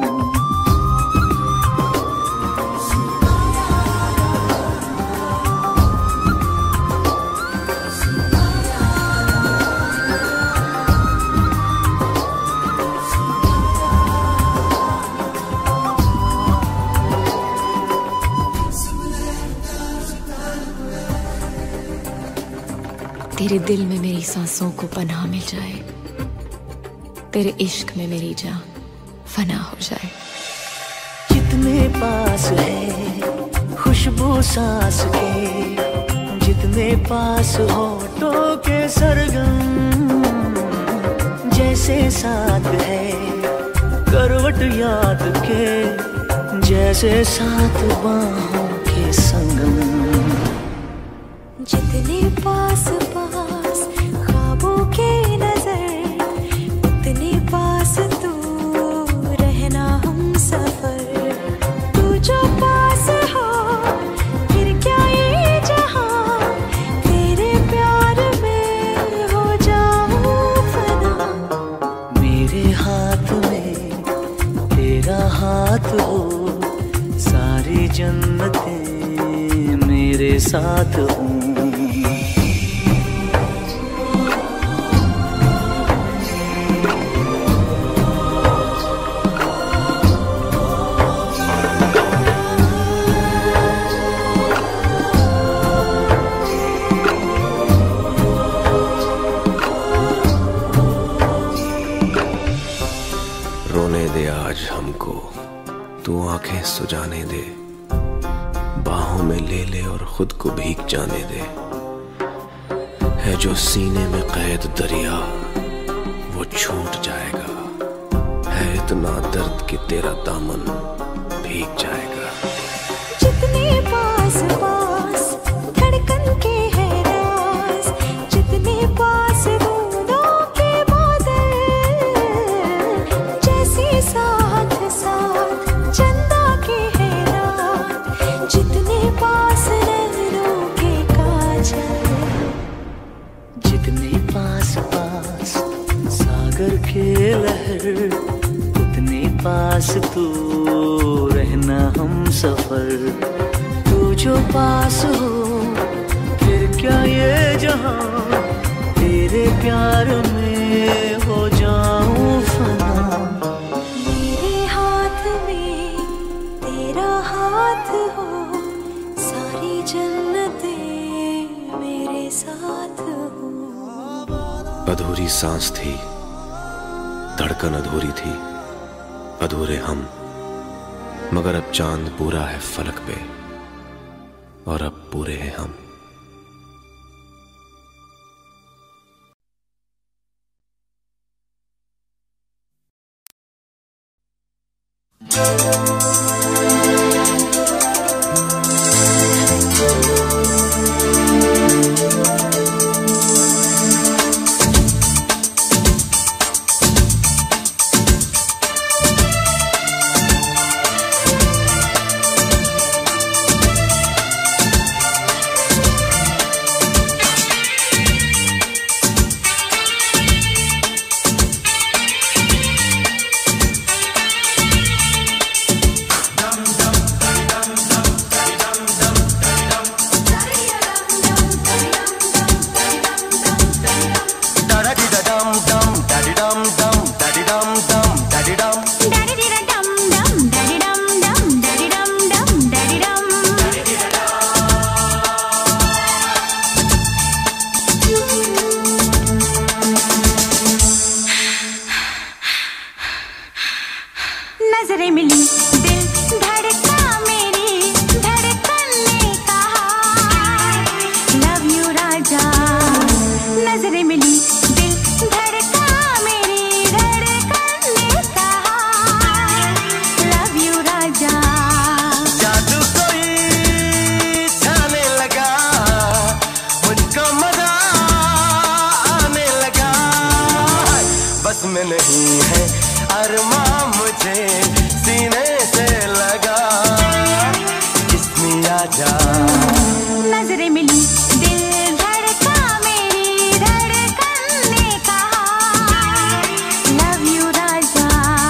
तेरे दिल में मेरी सांसों को पनाह मिल जाए, तेरे इश्क में मेरी जान फना हो जाए। जितने पास है खुशबू सांस के, जितने पास होठों के सरगम, जैसे साथ है करवट याद के, जैसे साथ बाहों के संगम। जितने पास पास ख्वाबों के नजर, उतने पास तू रहना हम सफर। तू जो पास हो फिर क्या ये जहां, तेरे प्यार में हो जाऊं फना। मेरे हाथ में तेरा हाथ हो, सारी जन्नतें मेरे साथ हो। तू आंखें सुजाने दे, बाहों में ले ले और खुद को भीग जाने दे। है जो सीने में कैद दरिया वो छूट जाएगा, है इतना दर्द कि तेरा दामन भीग जाएगा। जितने पास पास धड़कन के है राज, जितने पास बूंदों के बादल, जैसे साथ साथ चंदा के है रात, जितने पास नैनों के काजल, जितने पास पास सागर के लहर, उतने पास तू रहना हम सफर। तू जो पास हो फिर क्या ये जहां, तेरे प्यार में हो जाऊं फना। मेरे हाथ में तेरा हाथ हो, सारी जन्नतें मेरे साथ हो। अधूरी सांस थी, धड़कन अधूरी थी, अधूरे हम, मगर अब चांद पूरा है फलक पे और अब पूरे हैं हम। नजरें मिली दिल धड़का, मेरी धड़कन ने कहा लव यू राजा। नजरें मिली दिल धड़का, मेरी धड़कन ने कहा लव यू राजा। जादू कोई छाने लगा, मुझको मजा आने लगा। बस में नहीं है अरमां मुझे सीने से लगा, इसमें आजा। नजरें मिली दिल धड़का, मेरी धड़कन ने कहा लव यू राजा।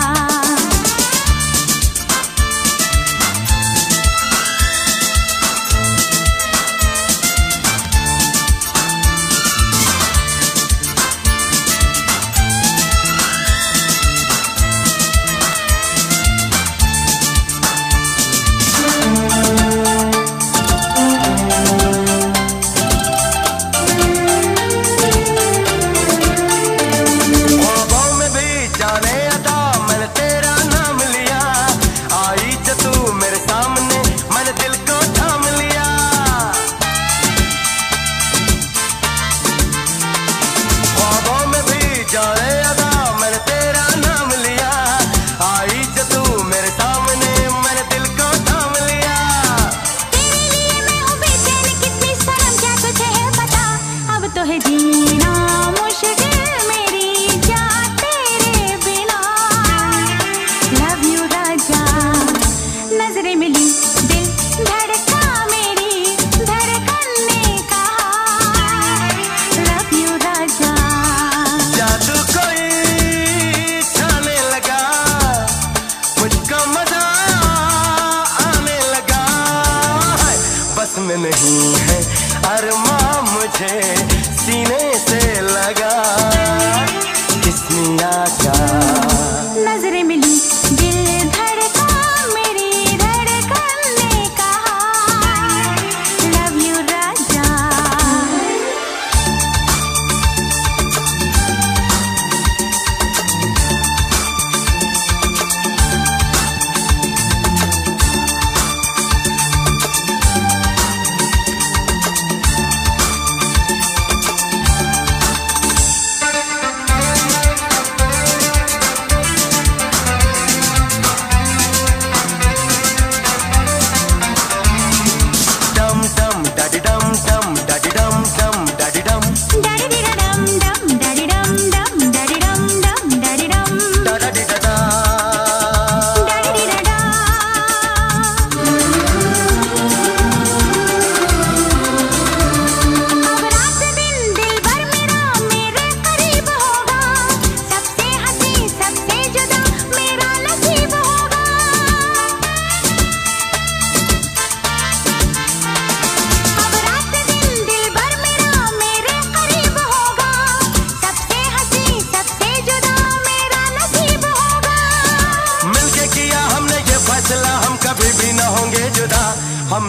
में नहीं है अरमां मुझे सीने से लगा, किसने आजा। नजरें मिली दिल धड़का, मेरी धड़कन ने कहा लव यू राजा।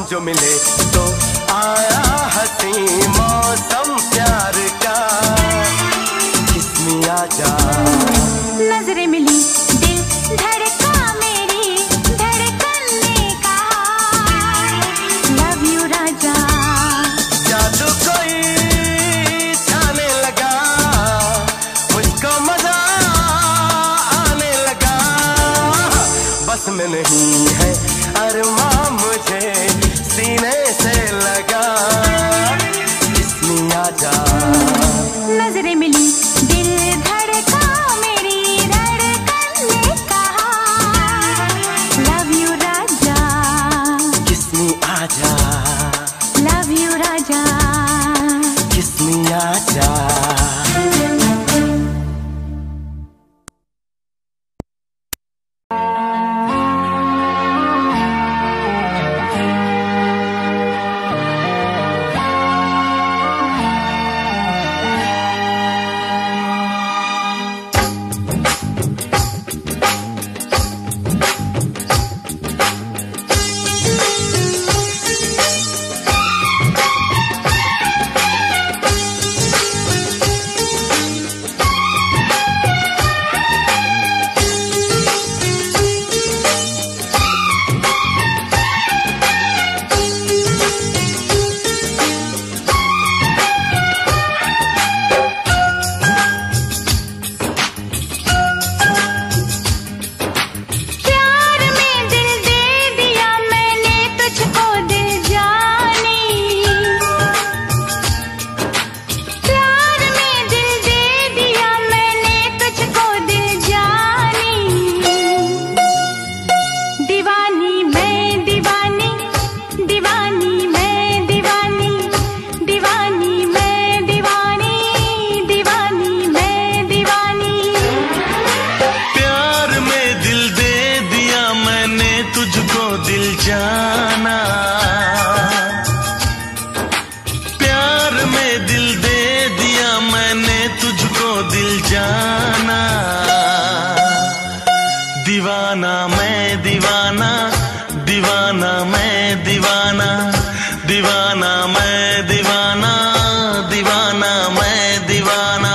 जो मिले तो आया हंसी मौसम प्यार का, किस्मी आजा। नजरें मिली दिल धड़का मेरी धड़कन ने कहा लव यू राजा। जादू कोई छाने लगा, मुझको मजा आने लगा, बस में नहीं है अरमां मुझे सीने से लगा, किस्मी आजा। नजरें मिली दिल धड़का मेरी धड़कन ने कहा लव यू राजा, किस्मी आजा, लव यू राजा, किस्मी आजा। दीवाना मैं दीवाना, दीवाना मैं दीवाना, दीवाना मैं दीवाना, दीवाना मैं दीवाना।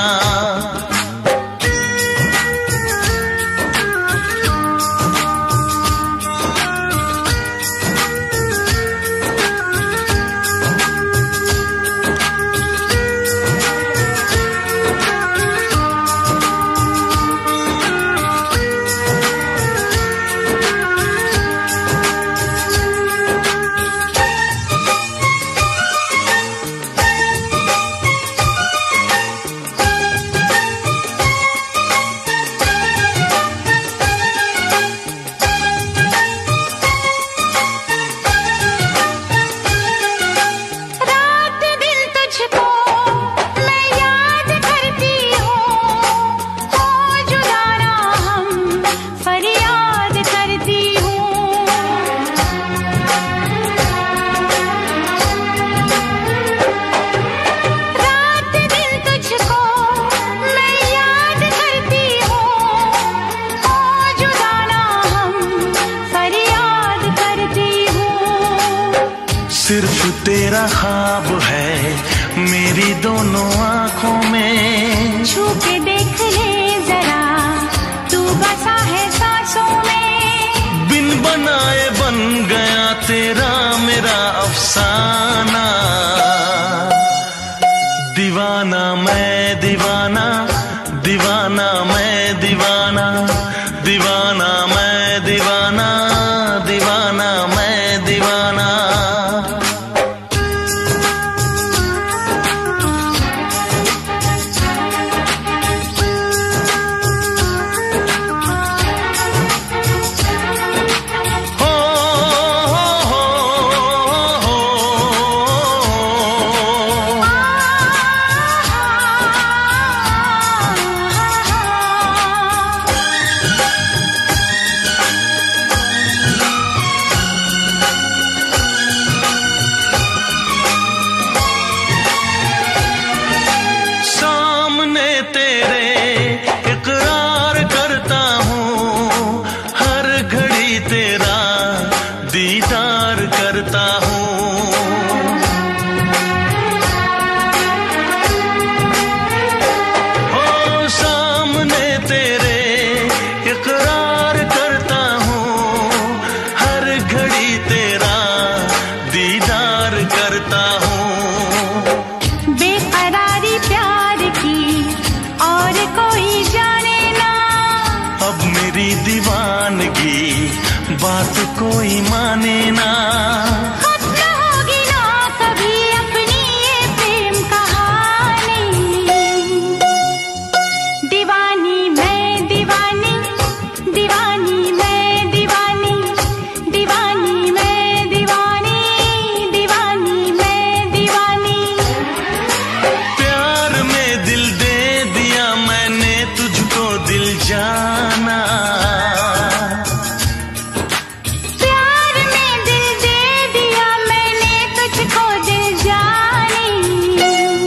सिर्फ तेरा ख्वाब है मेरी दोनों आँखों में, छू के देख ले जरा तू बसा है सांसों में, बिन बनाए बन गया तेरा मेरा अफसाना। दीवाना मैं दीवाना, दीवाना मैं दीवाना, दीवाना मैं दीवाना, दीवाना मैं दीवाना। कोई माने ना। खत्म होगी ना कभी अपनी ये प्रेम कहानी। दीवानी मैं दीवानी, दीवानी मैं दीवानी, दीवानी मैं दीवानी, दीवानी मैं दीवानी। प्यार में दिल दे दिया मैंने तुझको दिल जाना। प्यार में दिल दे दिया मैंने तुझको दिल जानी।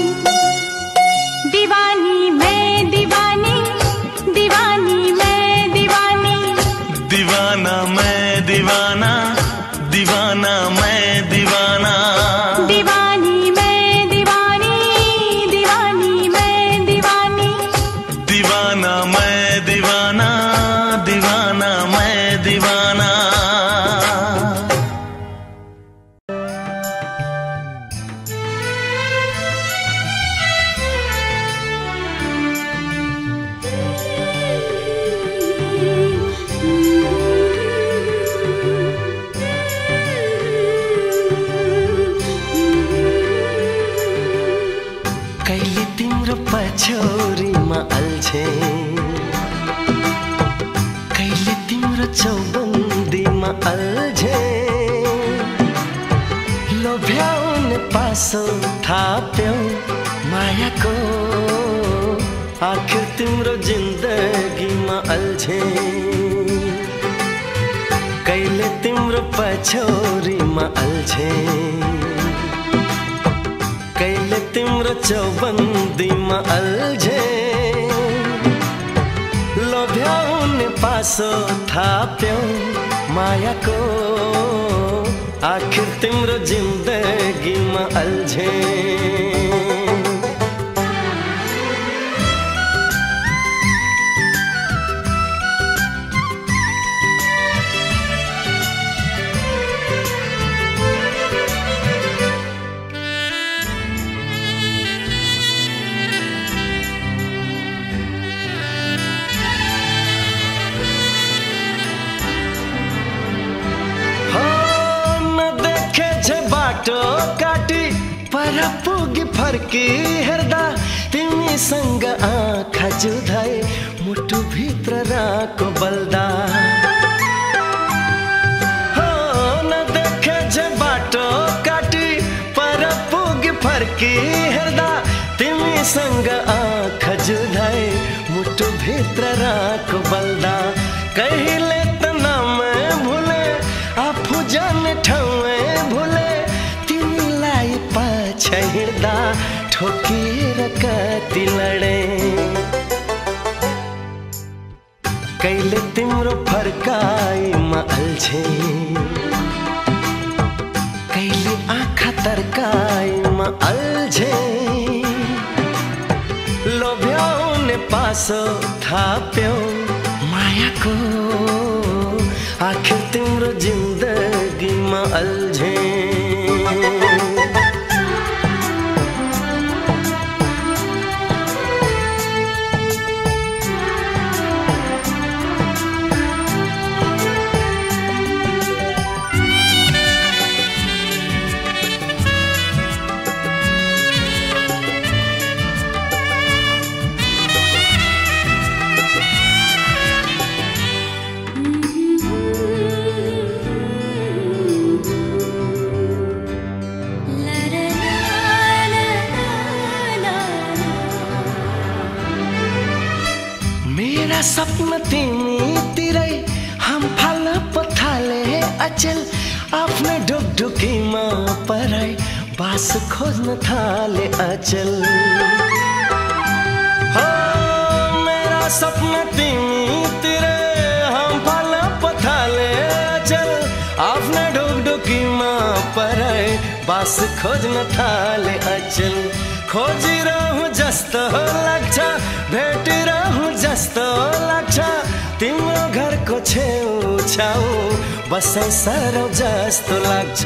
दीवानी मैं दीवानी, दीवानी मैं दीवानी, दीवाना मैं दीवाना, दीवाना मैं दीवाना। दीवानी मैं दीवानी, दीवानी मैं दीवानी। दीवाना मैं दीवाना, दीवाना मैं दीवाना। कहिले तिम्रो पछौरीमा अल्झे, कहिले तिम्रो चौबन्दीमा अल्झे। लोभ्याउने पासो थाप्यौ मायाको, आखिर तिम्रो जिन्दगीमा अल्झे। कहिले तिम्रो पछौरीमा अल्झे, कहिले तिम्रो चौबन्दीमा अल्झे। लोभ्याउने पासो थाप्यौ मायाको, आखिर तिम्रो जिन्दगीमा अल्झे। बाटो काटी पर पुगी फर्की हेर्दा तिमीसँग आँखा जुधाए मुटु भित्र राको बल्दा। हो न देखे जे बाटो काटी पर पुगी फर्की हेर्दा तिमीसँग आँखा जुधाए मुटु भित्र राको बल्दा। कहिले त नाम भुले आफू जाने ठाउँ भुले, तिमीलाई पाछा हिँड्दा ठोकिएर कति लडे। कहिले तिम्रो फर्काइमा अल्झे, कहिले आँखा तर्काइमा अल्झे। लोभ्याउने पासो थाप्यौ मायाको, आखिर तिम्रो जिन्दगीमा अल्झे। मेरा सपना तिमीतिरै हम फाल्न पथाले अचेल। आफ्नो ढुकढुकीमा पराई बास खोज्न थाले अचेल। हो मेरा सपना तिमीतिरै हम फाल्न पथाले अचेल। आफ्नो ढुकढुकीमा पराई बास खोज्न थाले अचेल। खोजिरहँ जस्तो लाग्छ, भेटिरहँ जस्तो लाग्छ, तिम्रो घरको छेउ छाउ बसाइ सरौ जस्तो लाग्छ।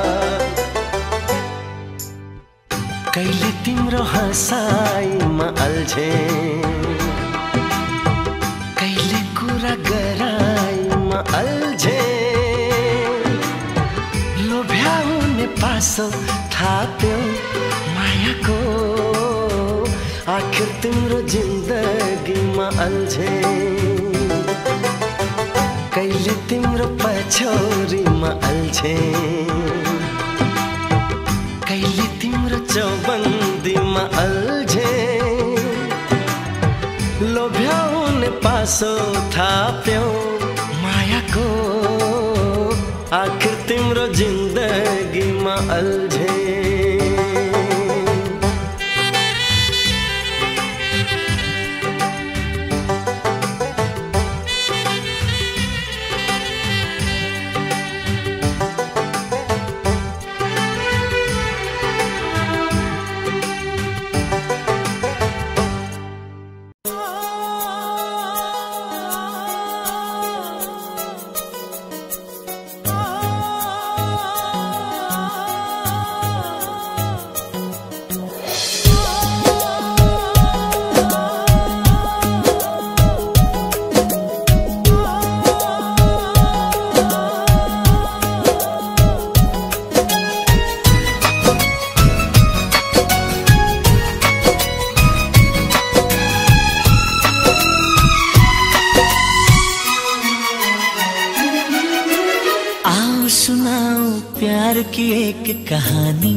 कहिले तिम्रो हँसाइमा अल्झे, कहिले कुरा गराइमा अल्झे। पासो थाप्यो मायाको आखिर तिम्रो जिन्दगीमा अल्झे कहिले तिम्रो पछौरीमा अल्झे कहिले तिम्रो चौबन्दीमा अल्झे लोभ्याउने पासो थाप्यो मायाको आखिर तिम्रो जिन्दगीमा अल्झे प्यार की एक कहानी।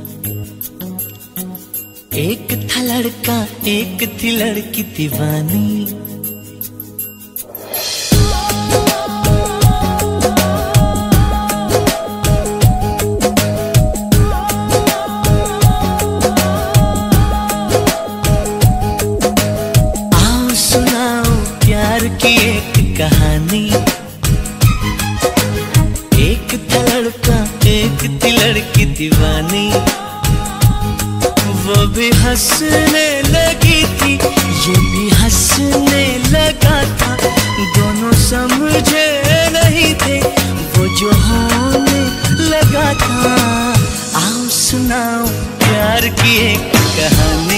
एक था लड़का एक थी लड़की दीवानी। आओ सुनाओ प्यार की एक कहानी। एक था लड़का एक थी लड़की दीवानी। वो भी हंसने लगी थी ये भी हंसने लगा था। दोनों समझे नहीं थे वो जो होने लगा था। आओ सुनाओ प्यार की एक कहानी।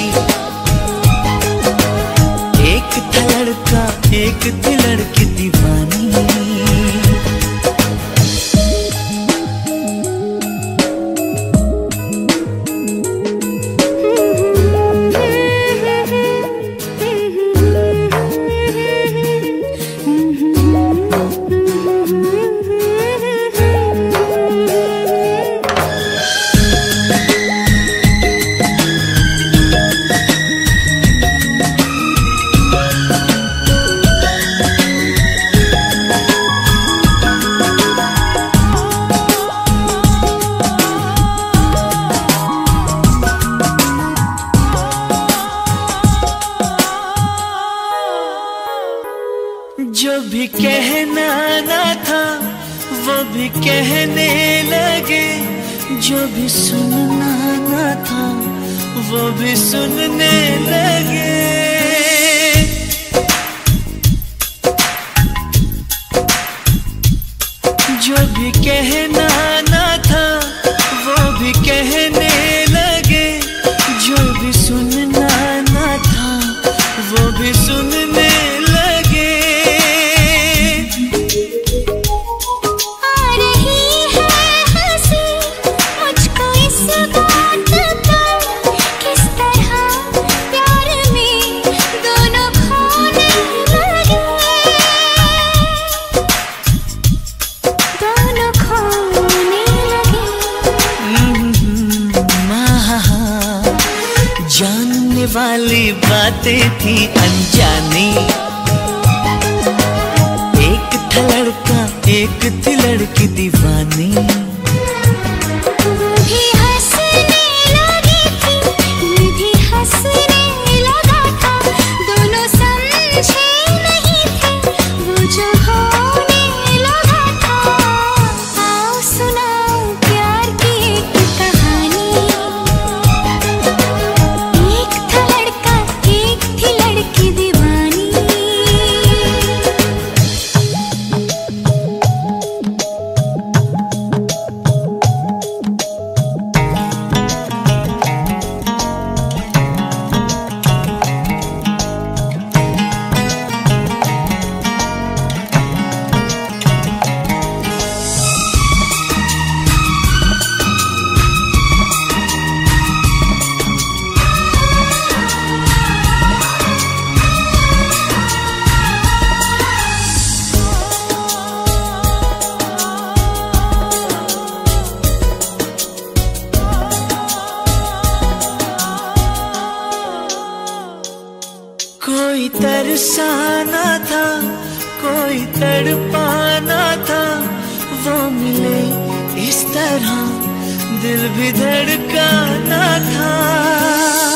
एक था लड़का एक थी लड़की दीवानी। जो भी कहना ना था वो भी कहने लगे। जो भी सुनना ना था वो भी सुनने लगे। जो भी कहना ना था वो भी कहने लगे। जो भी सुनना ना था वो भी सुनने लगे। जानने वाली बातें थी अनजानी। एक था लड़का एक थी लड़की दीवानी। भी हंसने लगी थी ये भी हंसने लगा था। दोनों समझे नहीं थे वो जो होने लगा था। आओ सुनाओ प्यार की एक कहानी। एक था लड़का एक थी लड़की दीवानी। कोई तरसाना था, कोई तड़पाना था, वो मिले इस तरह दिल भी धड़काना था।